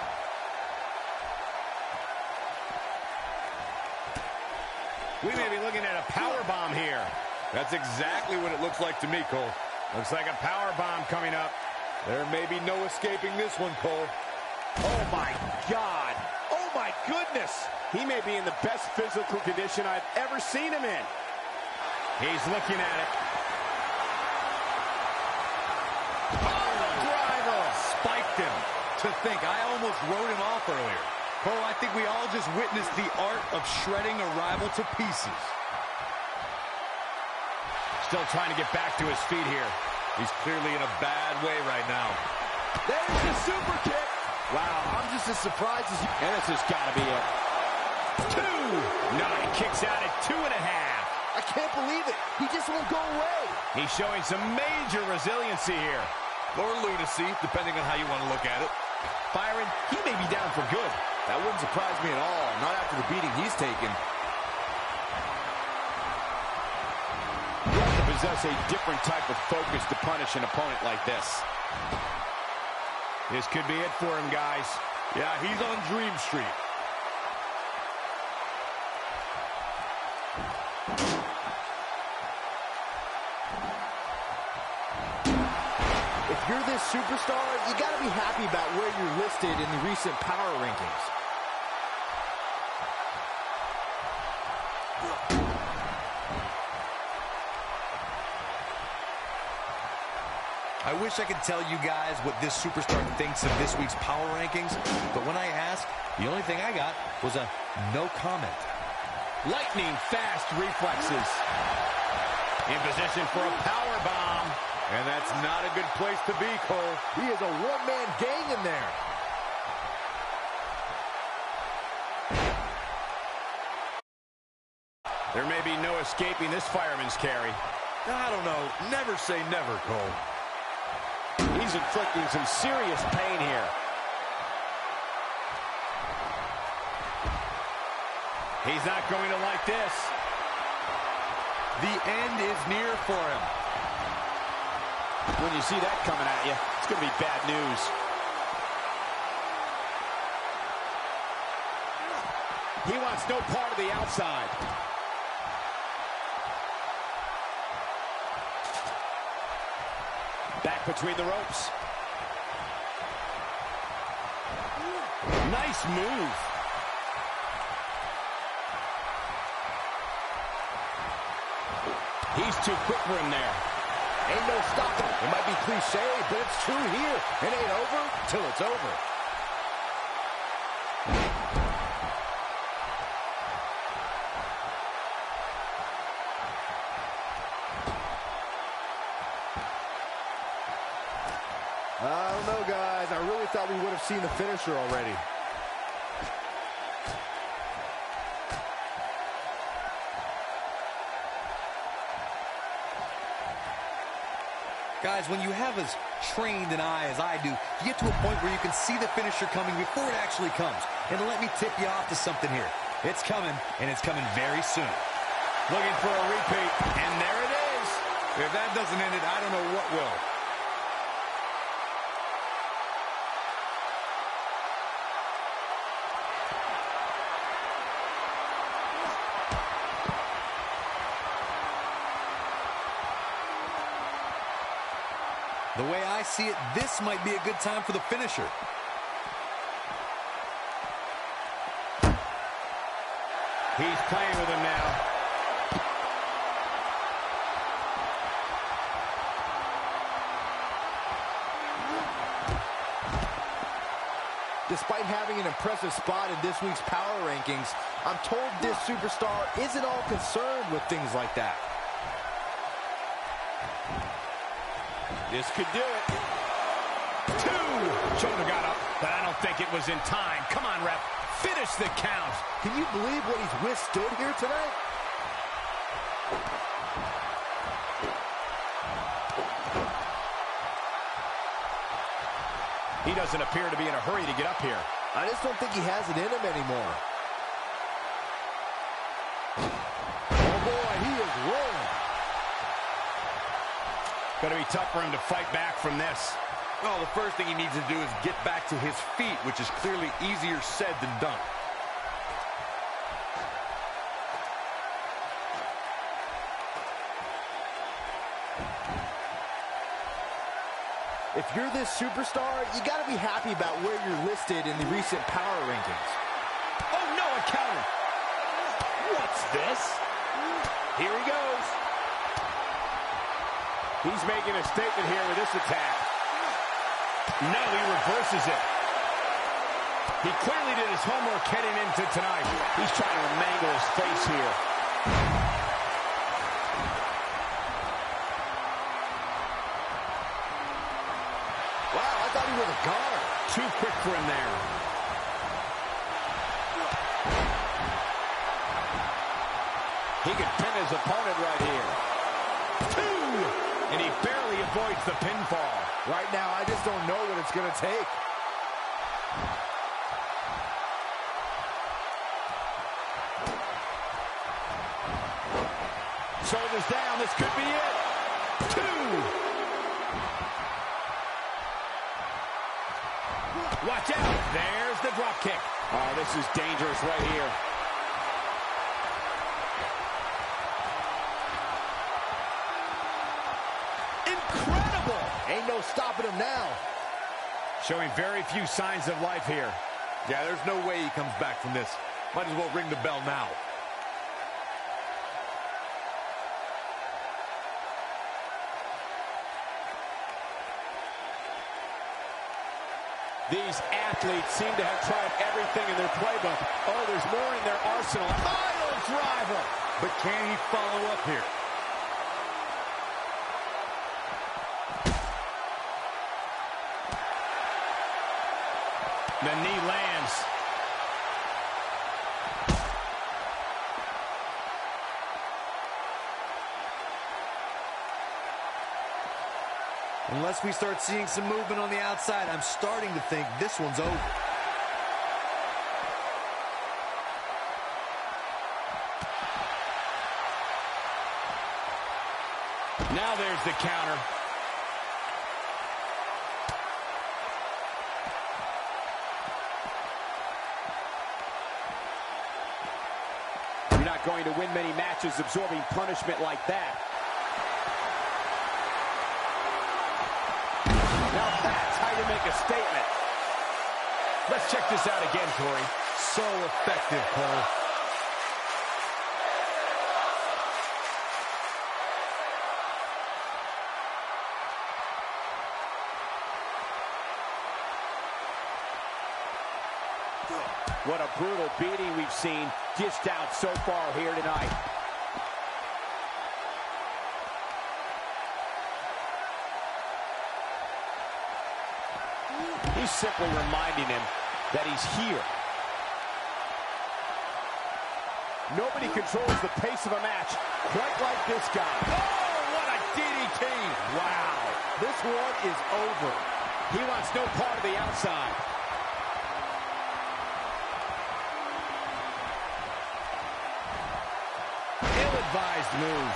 We may be looking at a power bomb here.
That's exactly what it looks like to me, Cole.
Looks like a power bomb coming up.
There may be no escaping this one, Cole.
Oh, my God. Oh, my goodness. He may be in the best physical condition I've ever seen him in.
He's looking at it.
Oh, driver! Spiked him. To think, I almost wrote him off earlier. Cole, I think we all just witnessed the art of shredding a rival to pieces.
Still trying to get back to his feet here.
He's clearly in a bad way right now.
There's the super kick.
Wow, I'm just as surprised as you.
And this has got to be it.
Two. No, he kicks out at two and a half.
I can't believe it. He just won't go away.
He's showing some major resiliency here.
Or lunacy, depending on how you want to look at it.
Byron, he may be down for good.
That wouldn't surprise me at all. Not after the beating he's taken.
You have to possess a different type of focus to punish an opponent like this.
This could be it for him, guys.
Yeah, he's on Dream Street.
If you're this superstar, you got to be happy about where you're listed in the recent power rankings.
I wish I could tell you guys what this superstar thinks of this week's power rankings, but when I asked, the only thing I got was a no comment.
Lightning fast reflexes. In position for a power bomb.
And that's not a good place to be, Cole.
He is a one-man gang in there.
There may be no escaping this fireman's carry.
I don't know. Never say never, Cole.
He's inflicting some serious pain here.
He's not going to like this.
The end is near for him.
When you see that coming at you, it's going to be bad news. He wants no part of the outside. Back between the ropes. Nice move. He's too quick for him there.
Ain't no stopping. It might be cliche, but it's true here. It ain't over till it's over. I don't know, guys. I really thought we would have seen the finisher already.
Guys, when you have as trained an eye as I do, you get to a point where you can see the finisher coming before it actually comes. And let me tip you off to something here. It's coming, and it's coming very soon.
Looking for a repeat, and there it is.
If that doesn't end it, I don't know what will.
The way I see it, this might be a good time for the finisher.
He's playing with him now.
Despite having an impressive spot in this week's power rankings, I'm told this superstar isn't all concerned with things like that.
This could do it.
Two! Shoulder got up, but I don't think it was in time. Come on, ref. Finish the count.
Can you believe what he's withstood here tonight?
He doesn't appear to be in a hurry to get up here.
I just don't think he has it in him anymore. Oh, boy, he is rolling.
Going to be tough for him to fight back from this.
Well, the first thing he needs to do is get back to his feet, which is clearly easier said than done.
If you're this superstar, you got to be happy about where you're listed in the recent power rankings.
Oh, no, a counter.
What's this? Here he goes. He's making a statement here with this attack.
No, he reverses it. He clearly did his homework heading into tonight.
He's trying to mangle his face here.
Wow, I thought he was a guard.
Too quick for him there.
He could pin his opponent right here.
Two! And he barely avoids the pinfall.
Right now, I just don't know what it's going to take.
Shoulders down. This could be it.
Two! Watch out. There's the drop kick.
Oh, this is dangerous right here.
Incredible!
Ain't no stopping him now.
Showing very few signs of life here.
Yeah, there's no way he comes back from this. Might as well ring the bell now.
These athletes seem to have tried everything in their playbook. Oh, there's more in their arsenal.
Pile driver!
But can he follow up here?
The knee lands.
Unless we start seeing some movement on the outside, I'm starting to think this one's over.
Now there's the counter.
You're not going to win many matches absorbing punishment like that. Now that's how you make a statement.
Let's check this out again, Corey.
So effective, Cole.
What a brutal beating we've seen dished out so far here tonight. He's simply reminding him that he's here. Nobody controls the pace of a match quite like this guy.
Oh, what a D D T!
Wow. This one is over. He wants no part of the outside.
Ill-advised move.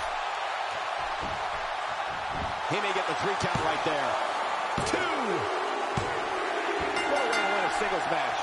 He may get the three count right there.
Two!
What a way to win a singles match.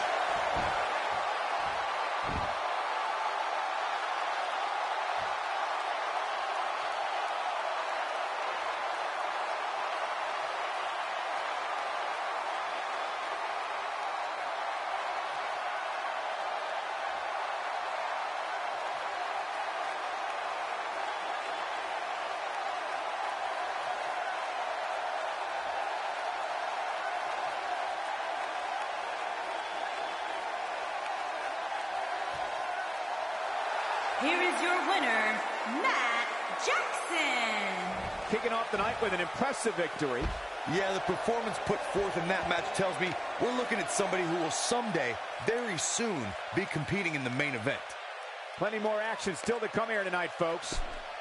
here is your winner, Matt Jackson.
Kicking off the night with an impressive victory.
Yeah, the performance put forth in that match tells me we're looking at somebody who will someday, very soon, be competing in the main event.
Plenty more action still to come here tonight, folks.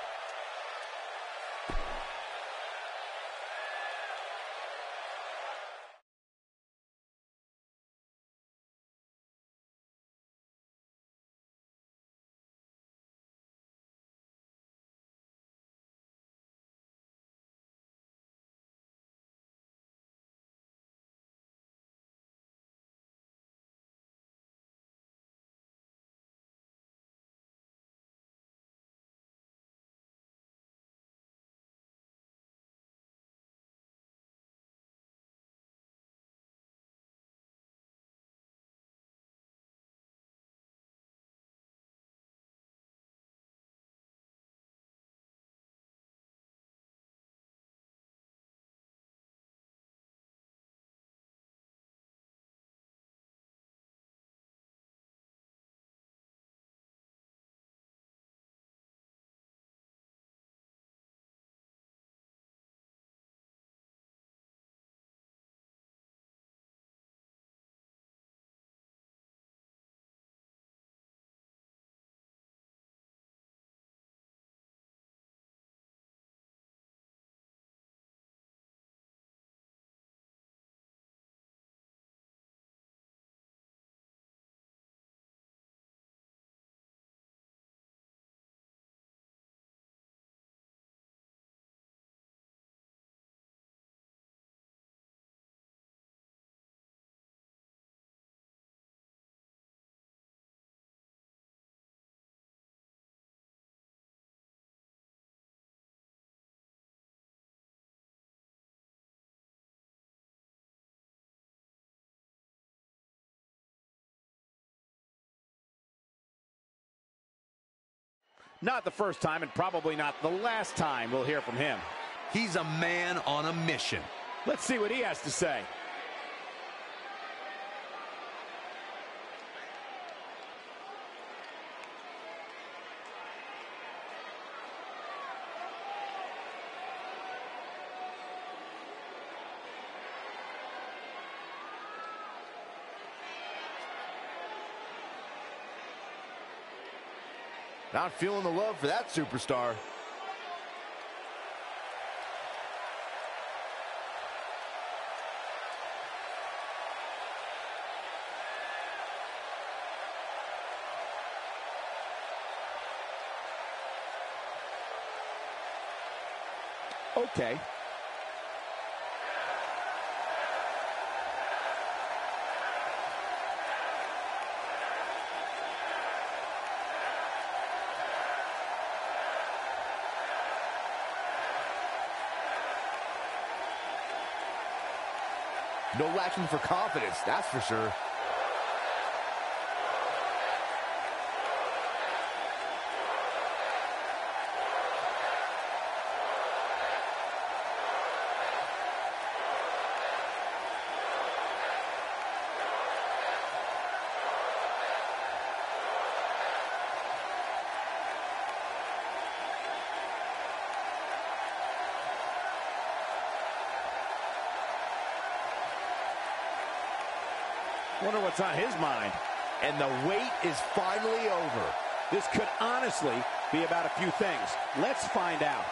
Not the first time and probably not the last time we'll hear from him.
He's a man on a mission.
Let's see what he has to say.
Not feeling the love for that superstar.
Okay.
No lacking for confidence, that's for sure.
Wonder what's on his mind.
And the wait is finally over.
This could honestly be about a few things. Let's find out.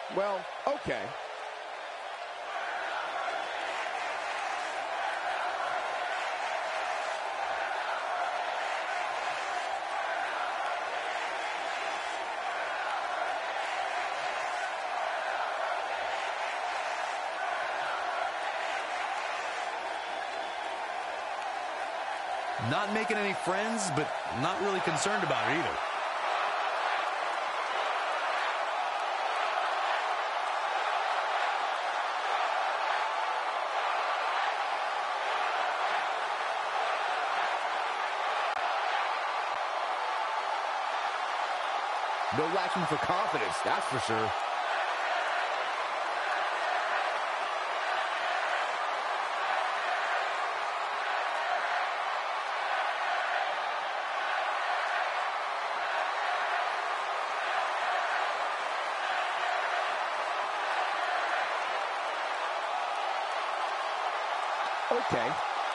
Well, okay.
Not making any friends, but not really concerned about it either.
No lacking for confidence, that's for sure.
Okay.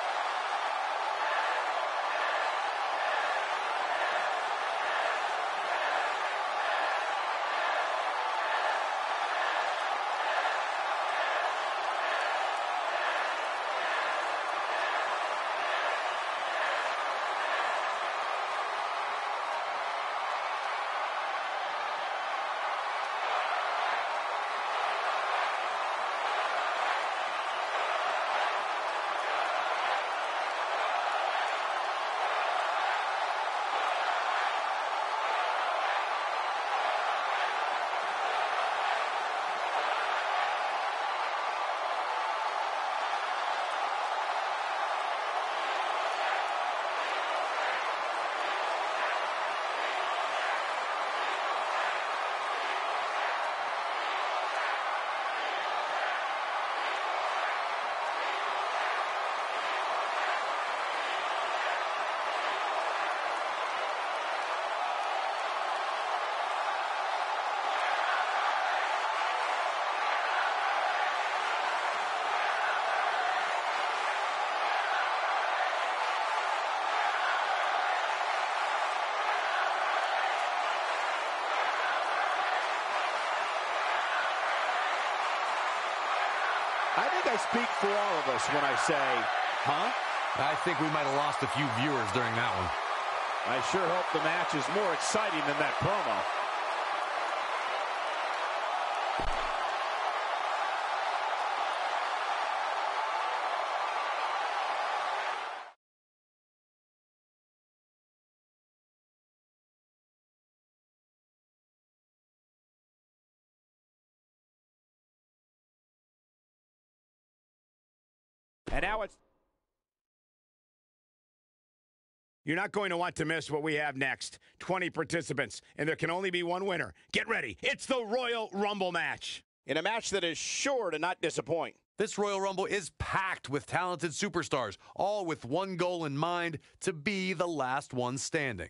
I think I speak for all of us when I say, huh?
I think we might have lost a few viewers during that one.
I sure hope the match is more exciting than that promo. And now it's...
You're not going to want to miss what we have next. twenty participants, and there can only be one winner. Get ready. It's the Royal Rumble match.
In a match that is sure to not disappoint.
This Royal Rumble is packed with talented superstars, all with one goal in mind, to be the last one standing.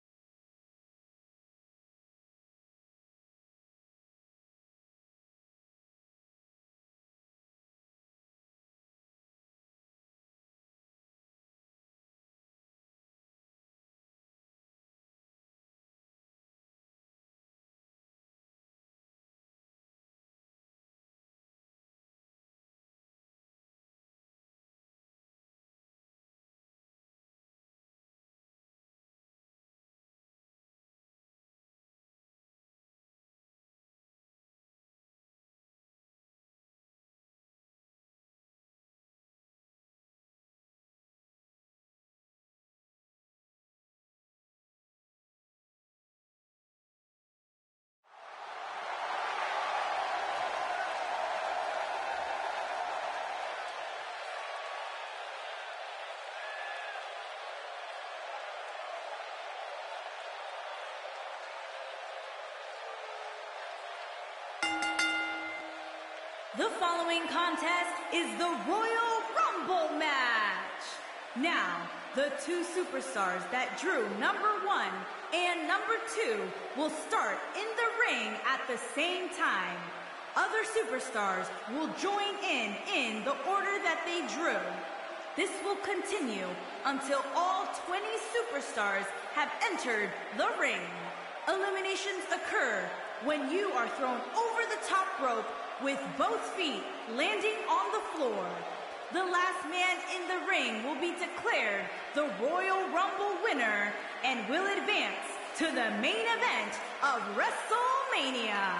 The following contest is the Royal Rumble match. Now, the two superstars that drew number one and number two will start in the ring at the same time. Other superstars will join in in the order that they drew. This will continue until all twenty superstars have entered the ring. Eliminations occur when you are thrown over the top rope with both feet landing on the floor. The last man in the ring will be declared the Royal Rumble winner and will advance to the main event of WrestleMania.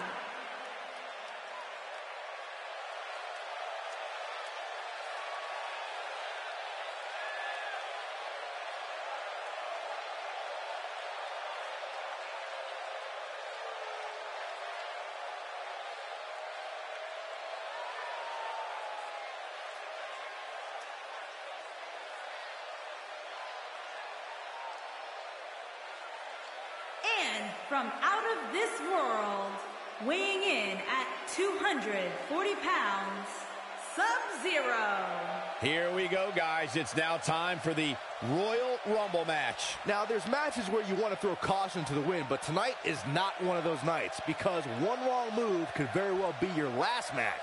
And from out of this world, weighing in at two hundred forty pounds, Sub-Zero.
Here we go, guys. It's now time for the Royal Rumble match.
Now, there's matches where you want to throw caution to the wind, but tonight is not one of those nights because one wrong move could very well be your last match.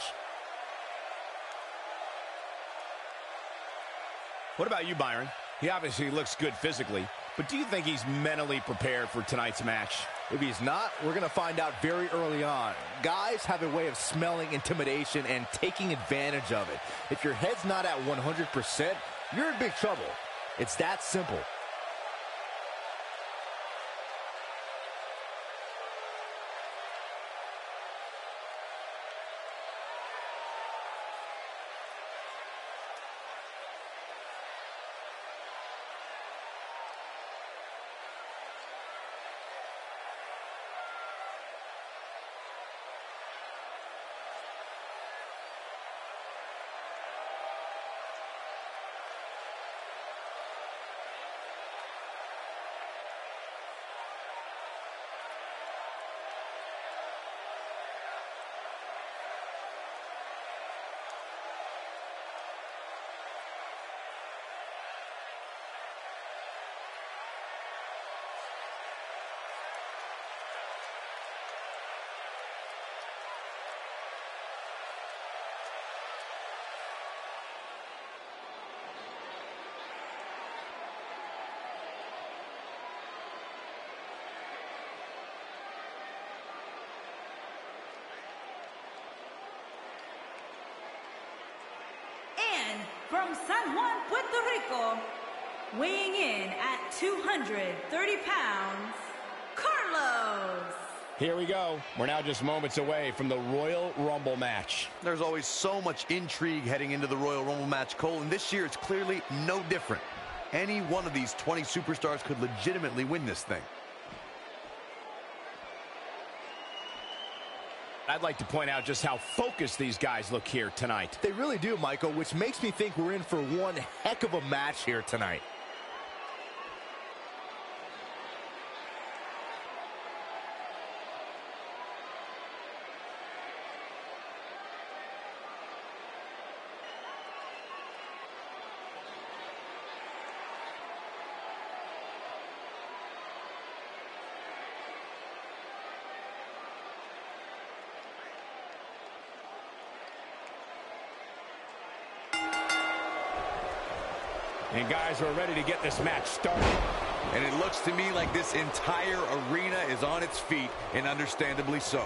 What about you, Byron? He obviously looks good physically, but do you think he's mentally prepared for tonight's match?
If he's not, we're going to find out very early on. Guys have a way of smelling intimidation and taking advantage of it. If your head's not at one hundred percent, you're in big trouble. It's that simple.
From San Juan, Puerto Rico, weighing in at two hundred thirty pounds, Carlos.
Here we go. We're now just moments away from the Royal Rumble match.
There's always so much intrigue heading into the Royal Rumble match, Cole, and this year it's clearly no different. Any one of these twenty superstars could legitimately win this thing.
I'd like to point out just how focused these guys look here tonight.
They really do, Michael, which makes me think we're in for one heck of a match here tonight.
And guys, we're ready to get this match started.
And it looks to me like this entire arena is on its feet, and understandably so.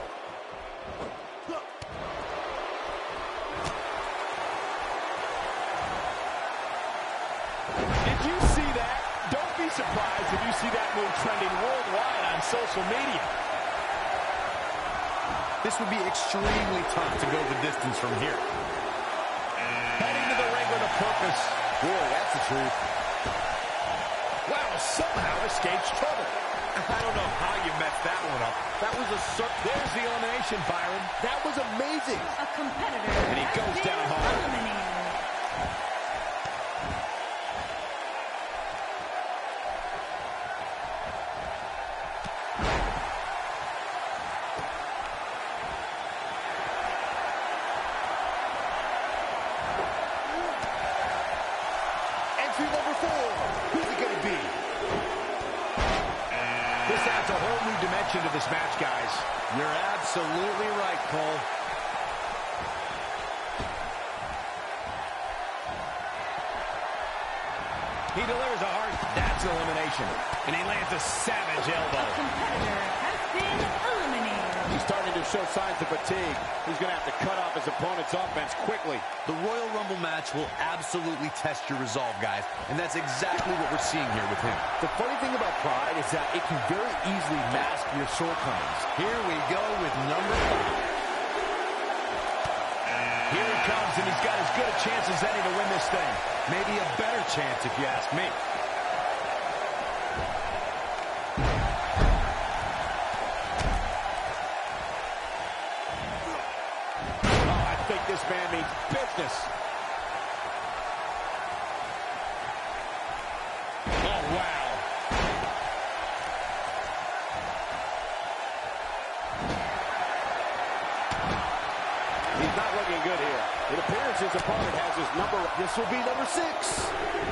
Did you see that? Don't be surprised if you see that move trending worldwide on social media.
This would be extremely tough to go the distance from here.
Heading to the ring with a purpose.
Boy, that's the truth.
Wow, somehow escapes trouble.
I don't know how you messed that one up. That was a cir-
There's the elimination, Byron.
That was amazing.
A competitor
And he
has
goes
been
down hard.
eliminated.
Number four. Who's it going to be?
This adds a whole new dimension to this match, guys.
You're absolutely right, Cole.
He delivers a hard. That's elimination. And he lands a savage
A
elbow.
competitor has been eliminated.
He's starting to to show signs of fatigue. He's going to have to cut off his opponent's offense quickly.
The Royal Rumble match will absolutely test your resolve, guys, and that's exactly what we're seeing here with him.
The funny thing about Pride is that it can very easily mask your shortcomings.
Here we go with number five.
Here he comes, and he's got as good a chance as any to win this thing.
Maybe a better chance, if you ask me.
This man means business.
Oh, wow.
He's not looking good here. It appears his opponent has his number.
This will be number six.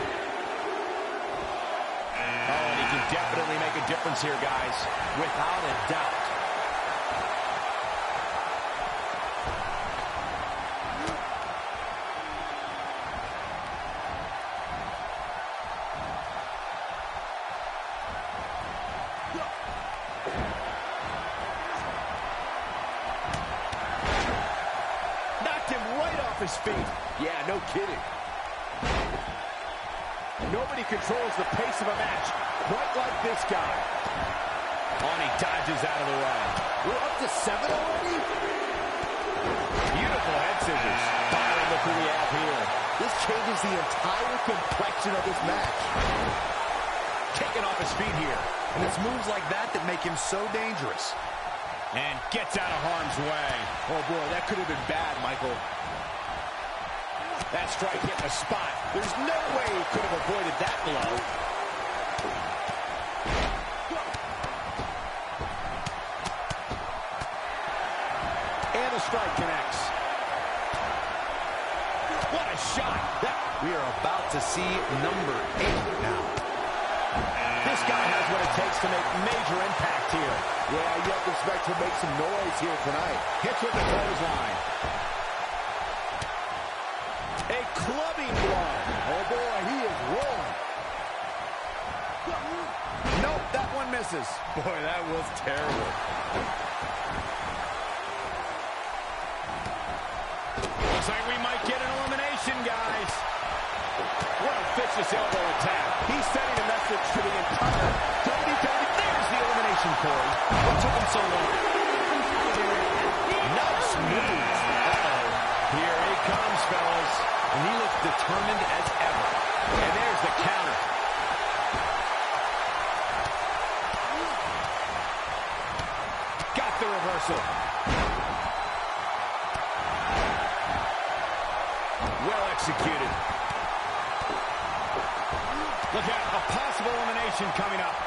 Oh, and he can definitely make a difference here, guys.
Without a doubt.
His feet.
Yeah, no kidding. Nobody controls the pace of a match quite like this guy.
Oh, and he dodges out of the way.
We're up to seven already?
Beautiful head scissors.
Byron, look who we have here.
This changes the entire complexion of this match.
Taking off his feet here.
And it's moves like that that make him so dangerous.
And gets out of harm's way.
Oh, boy, that could have been bad, Michael.
That strike hit the spot. There's no way he could have avoided that blow. And the strike connects.
What a shot.
That we are about to see number eight now.
This guy has what it takes to make major impact here.
Yeah, you have to expect to make some noise here tonight.
Hits with the clothesline.
A clubbing blow.
Oh, boy, he is rolling.
Nope, that one misses.
Boy, that was terrible. Looks like we might get an elimination, guys.
What a vicious elbow attack. He's sending a message to the entire W W E.
There's the elimination, Corey. What took him so long?
Not smooth. Uh-oh.
Here he comes, fellas.
And he looks determined as ever.
And there's the counter. Got the reversal. Well executed. Look out, a possible elimination coming up.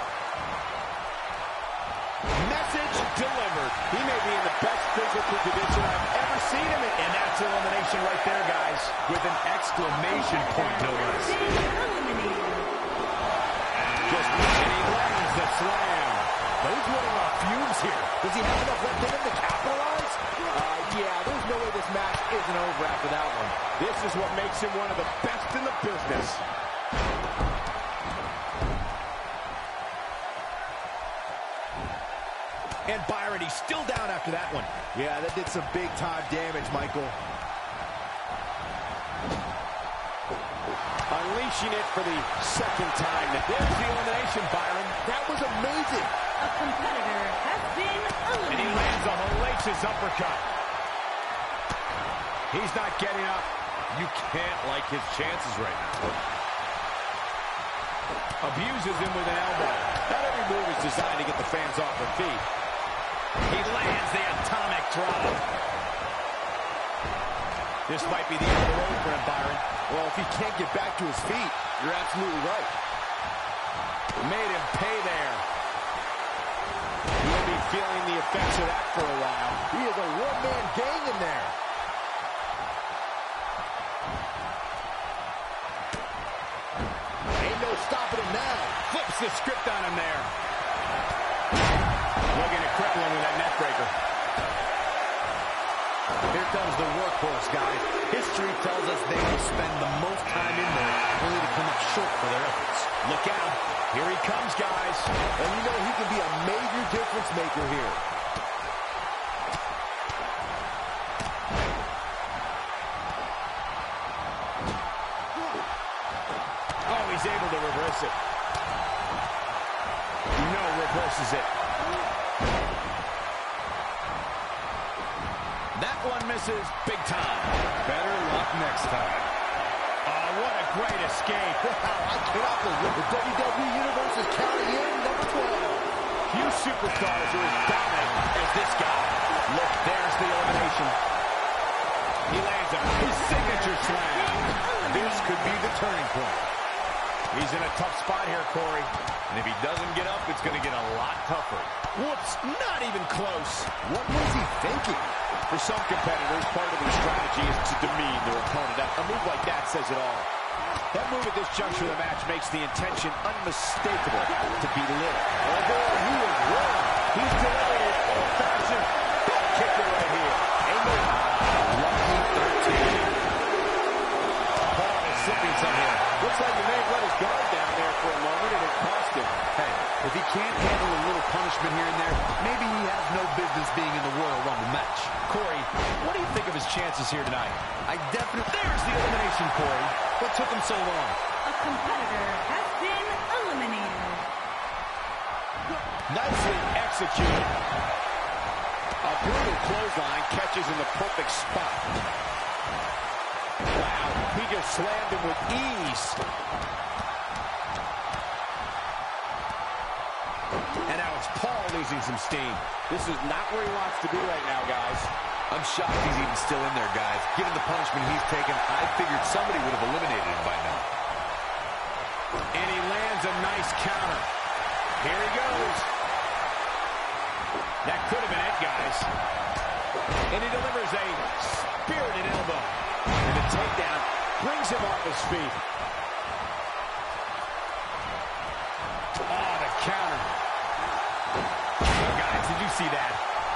Message delivered.
He may be in the best physical condition I've ever seen him in.
And that's elimination right there, guys. With an exclamation point, no less. Just and he lands the slam.
But he's running off fumes here. Does he have enough left in him to capitalize?
Uh, yeah, there's no way this match isn't over after that one. This is what makes him one of the best in the business.
And Byron, he's still down after that one.
Yeah, that did some big-time damage, Michael.
Unleashing it for the second time.
There's the elimination, Byron.
That was amazing.
A competitor has been
And he
eliminated.
lands a hellacious uppercut. He's not getting up. You can't like his chances right now. Abuses him with an elbow.
Not every move is designed to get the fans off their feet.
He lands the atomic drop. This might be the end of the road for him, Byron.
Well, if he can't get back to his feet, you're absolutely right.
Made him pay there.
He'll be feeling the effects of that for a while.
He is a one-man gang in there. Ain't no stopping him now.
Flips the script on him there. Looking to cripple him with that neck breaker.
Here comes the workhorse, guys. History tells us they will spend the most time in there, only to come up short for their efforts.
Look out. Here he comes, guys.
And you know he can be a major difference maker here.
He's able to reverse it. No, reverses it. That one misses big time.
Better luck next time.
Oh, what a great escape.
Wow, I cannot believe the W W E Universe is counting in number twelve.
Few superstars are as dominant as this guy. Look, there's the elimination.
He lands a nice signature slam.
This could be the turning point.
He's in a tough spot here, Corey.
And if he doesn't get up, it's going to get a lot tougher.
Whoops, not even close.
What was he thinking?
For some competitors, part of their strategy is to demean their opponent. A move like that says it all. That move at this juncture of the match makes the intention unmistakable to belittle.
Oh, boy, he is rolling.
He's delivering an old-fashioned butt kicker right here. Amen.
Lucky thirteen.
Paul is slipping some here.
Looks like he may have let his guard down there for a moment, and it cost him.
Hey, if he can't handle a little punishment here and there, maybe he has no business being in the Royal Rumble match.
Corey, what do you think of his chances here tonight?
I definitely... There's the elimination, Corey. What took him so long?
A competitor has been eliminated.
Nicely executed. A brutal clothesline catches in the perfect spot. Wow, he just slammed him with ease.
And now it's Paul losing some steam.
This is not where he wants to be right now, guys.
I'm shocked he's even still in there, guys. Given the punishment he's taken, I figured somebody would have eliminated him by now.
And he lands a nice counter. Here he goes. That could have been it, guys.
And he delivers a spirited elbow. And the takedown brings him off his feet.
Oh, the counter. Oh, guys, did you see that?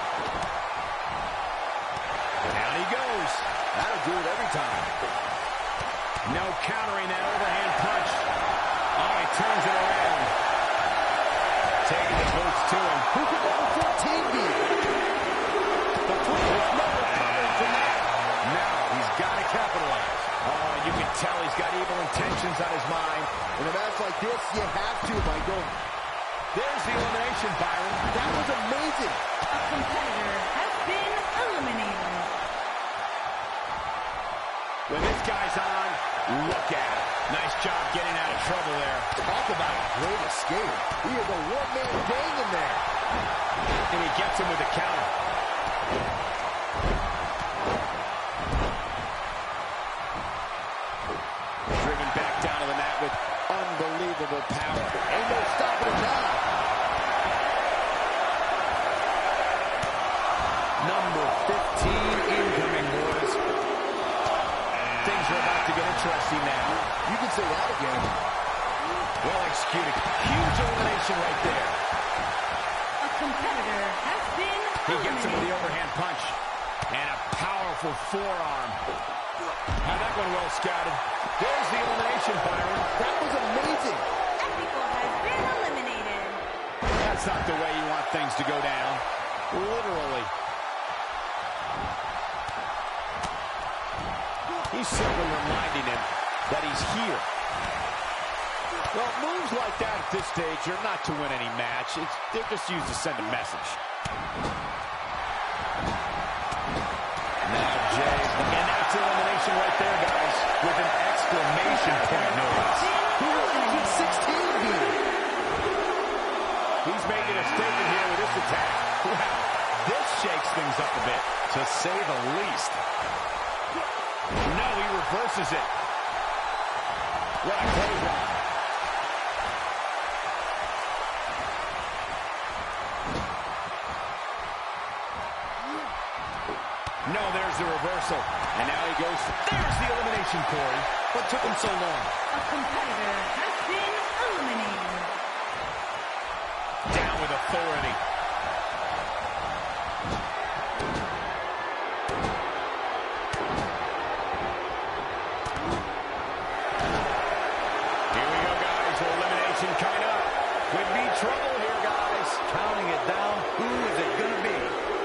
Down he goes.
That'll do it every time.
No countering that overhand punch. Oh, he turns it around. Taking the boots to him.
Who could number fourteen be?
The proof is never coming from that.
Now he's got to capitalize.
Oh, you can tell he's got evil intentions on his mind.
In a match like this, you have to, Michael.
There's the elimination, Byron.
That was amazing.
A competitor has been eliminated.
When this guy's on, look at it.
Nice job getting out of trouble there.
Talk about a great escape. He is a one-man gang in there.
And he gets him with a counter.
Driven back down to the mat with unbelievable power.
Ain't no stopping him now.
Number fifteen incoming, boys.
Things are about to get interesting now.
You can say that again.
Well executed. Huge elimination right there.
A competitor has been
He gets him with the
eliminated.
overhand punch. And a powerful forearm. Now that one well scouted. There's the elimination, Byron.
That was amazing.
Epico has been eliminated.
That's not the way you want things to go down.
Literally. He's simply reminding him that he's here. Well, moves like that at this stage are not to win any match. It's, they're just used to send a message.
Now, Jay.
And that's elimination right there, guys. With an exclamation point, no less.
Who will number sixteen be?
He's making a statement here with this attack. Wow, this shakes things up a bit, to say the least. No, he reverses it. What a clothesline. No, there's the reversal. And now he goes. There's the elimination, Corey. What took him so long?
A competitor has been eliminated.
Down with authority. Here we go, guys. Elimination coming up. Could be trouble here, guys.
Counting it down. Who is it going to be?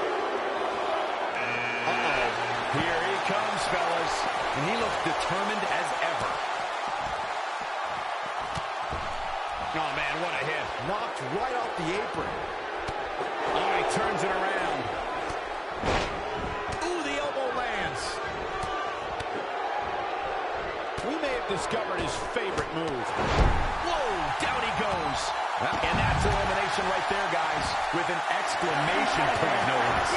Uh-oh. Here he comes, fellas.
And he looks determined as ever.
Oh, man, what a hit.
Knocked right off the apron.
Oh, he turns it around. Ooh, the elbow lands.
We may have discovered his favorite move.
Whoa, down he goes. And that's elimination right there, guys, with an exclamation point, no less.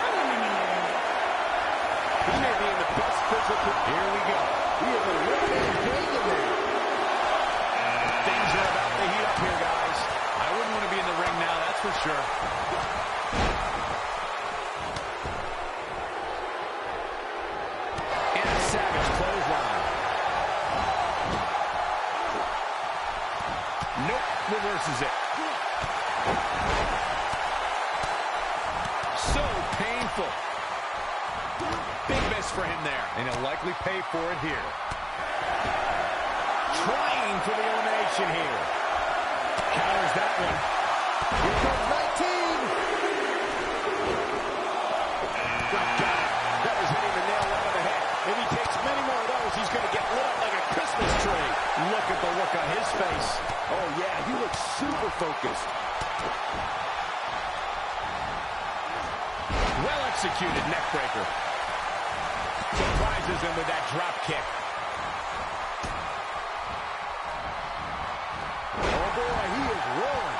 He may be in the best physical.
Here we go.
He is a one-man gang in there.
Things are about to heat up here, guys. I wouldn't want to be in the ring now, that's for sure. And a savage clothesline. Nope, reverses it. So painful. Big miss for him there.
And he'll likely pay for it here.
Trying for the elimination here. Counters that one.
Here comes nineteen.
Got it. That was hitting the nail right on the head. If he takes many more of those, he's going to get lit up like a Christmas tree.
Look at the look on his face.
Oh, yeah, he looks super focused.
Well executed neck breaker. Surprises him with that drop kick.
Oh, boy, he is rolling.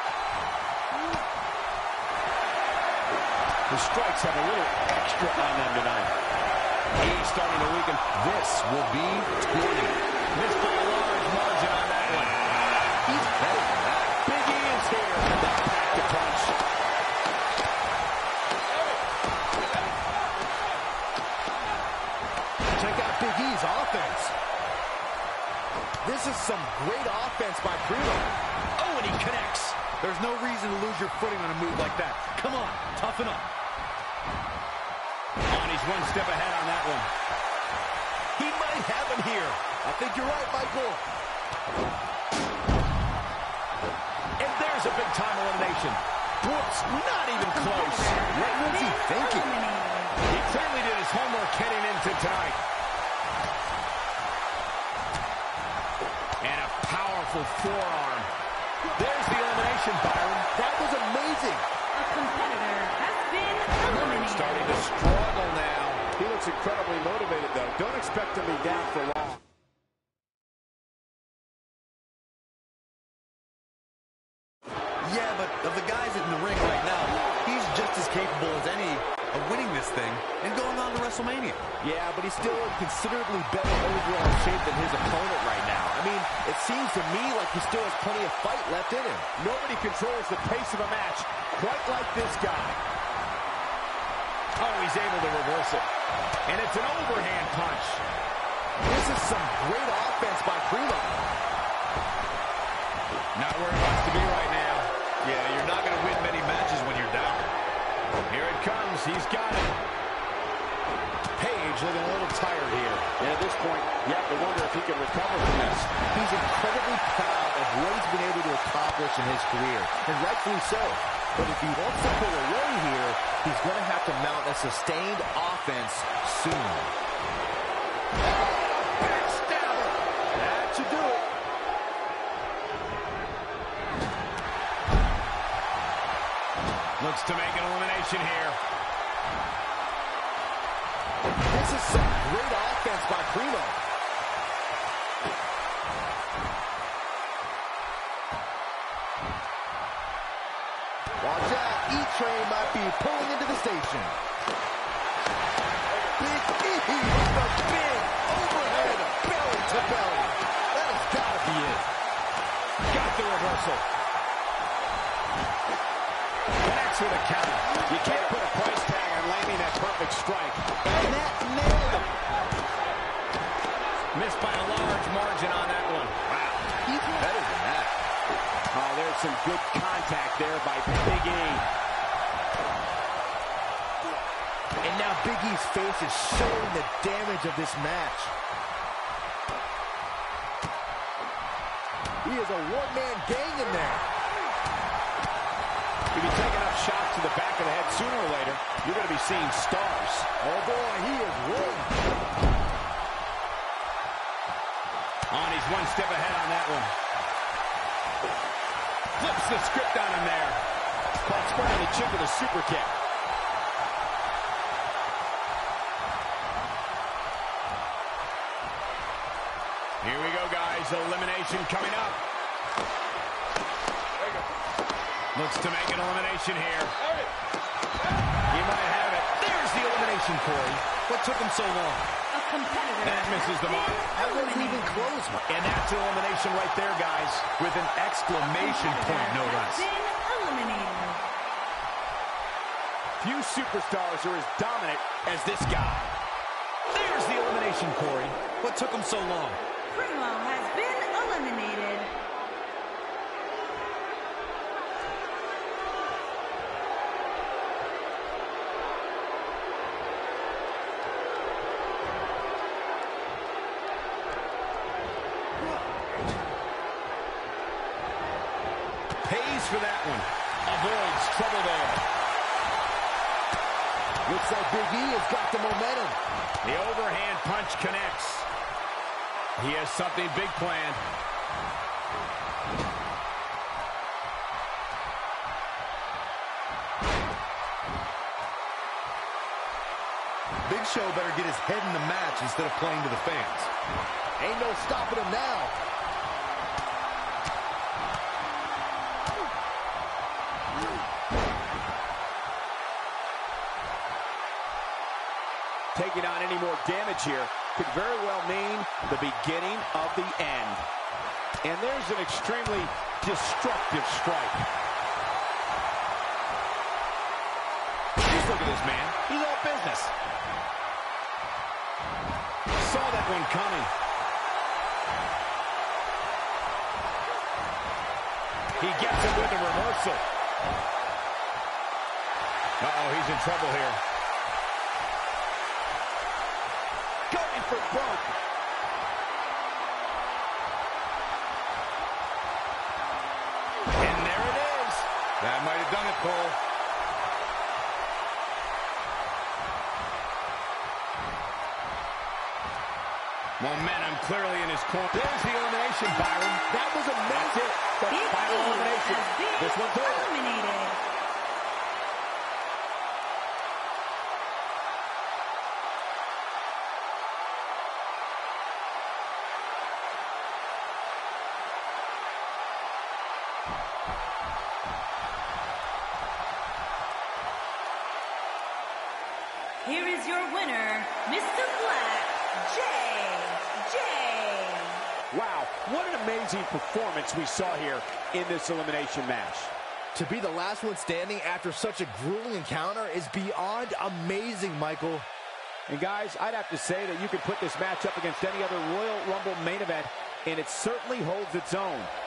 The strikes have a little extra on them tonight.
He's starting to weaken.
This will be twenty.
Missed by a large margin on that one.
He's better than that.
Big E is here. That packed the punch.
Check out Big E's offense. This is some great offense by Primo.
Oh, and he connects.
There's no reason to lose your footing on a move like that. Come on, toughen up.
On, he's one step ahead on that one.
He might have him here. I think you're right, Michael.
And there's a big-time elimination. Whoops, not even close.
What was he thinking?
He clearly did his homework heading into tonight. And a powerful forearm. There's the elimination, Byron.
That was amazing.
A competitor has been eliminated.
Starting to struggle now.
He looks incredibly motivated, though. Don't expect him to be down for long.
Yeah, but of the guys in the ring right now, he's just as capable as any of winning this thing and going on to WrestleMania.
Yeah, but he's still in considerably better overall shape than his opponent right now. I mean, it seems to me like he still has plenty of fight left in him.
Nobody controls the pace of a match quite like this guy.
Oh, he's able to reverse it. And it's an overhand punch.
This is some great offense by Primo.
Not where he wants to be right now.
Yeah, you're not going to win many matches when you're down.
Here it comes. He's got it.
Page looking a little tired here. And at this point, you have to wonder if he can recover from this.
He's incredibly proud of what he's been able to accomplish in his career, and rightfully so. But if he wants to pull away here, he's going to have to mount a sustained offense soon.
Backstabber. That should do it.
Looks to make an elimination here.
This is some great offense by Primo. Watch out, E-Train might be pulling into the station. Big E with a big overhead belly to belly. That has got to be it.
Got the reversal. Connects with a counter.
You can't put a price tag on landing that perfect strike.
And that nailed him.
Missed by a large margin on that one. Wow.
He's better than that.
Oh, there's some good contact there by Big E.
And now Big E's face is showing the damage of this match. He is a one-man gang in there.
If you take enough shots to the back of the head, sooner or later, you're going to be seeing stars.
Oh, boy, he is rolling.
On, he's one step ahead on that one. Flips the script on him there.
Caught square on the chin with a super kick.
Here we go, guys. Elimination coming up. Looks to make an elimination here. He might have it. There's the elimination, Corey. What took him so long?
A competitor.
That misses the mark.
That wasn't even close, man.
And that's an elimination right there, guys. With an exclamation point, no less.
Been eliminated.
Few superstars are as dominant as this guy.
There's the elimination, Corey. What took him so long?
Primo has been eliminated.
Pays for that one. Avoids trouble there.
Looks like Big E has got the momentum.
The overhand punch connects. He has something big planned.
Big Show better get his head in the match instead of playing to the fans.
Ain't no stopping him now.
Taking on any more damage here could very well mean the beginning of the end. And there's an extremely destructive strike.
Just look at this man. He's all business. Saw that one coming. He gets it with a reversal. Uh-oh, he's in trouble here.
Going for broke.
And there it is. That might have done it, Cole. Momentum clearly in his corner. There's the elimination, Byron.
That was amazing. The
Big
final
E
elimination.
has been
This one's over.
eliminated. Here is your winner, Mister Black, J J.
Wow, what an amazing performance we saw here in this elimination match.
To be the last one standing after such a grueling encounter is beyond amazing, Michael.
And guys, I'd have to say that you could put this match up against any other Royal Rumble main event, and it certainly holds its own.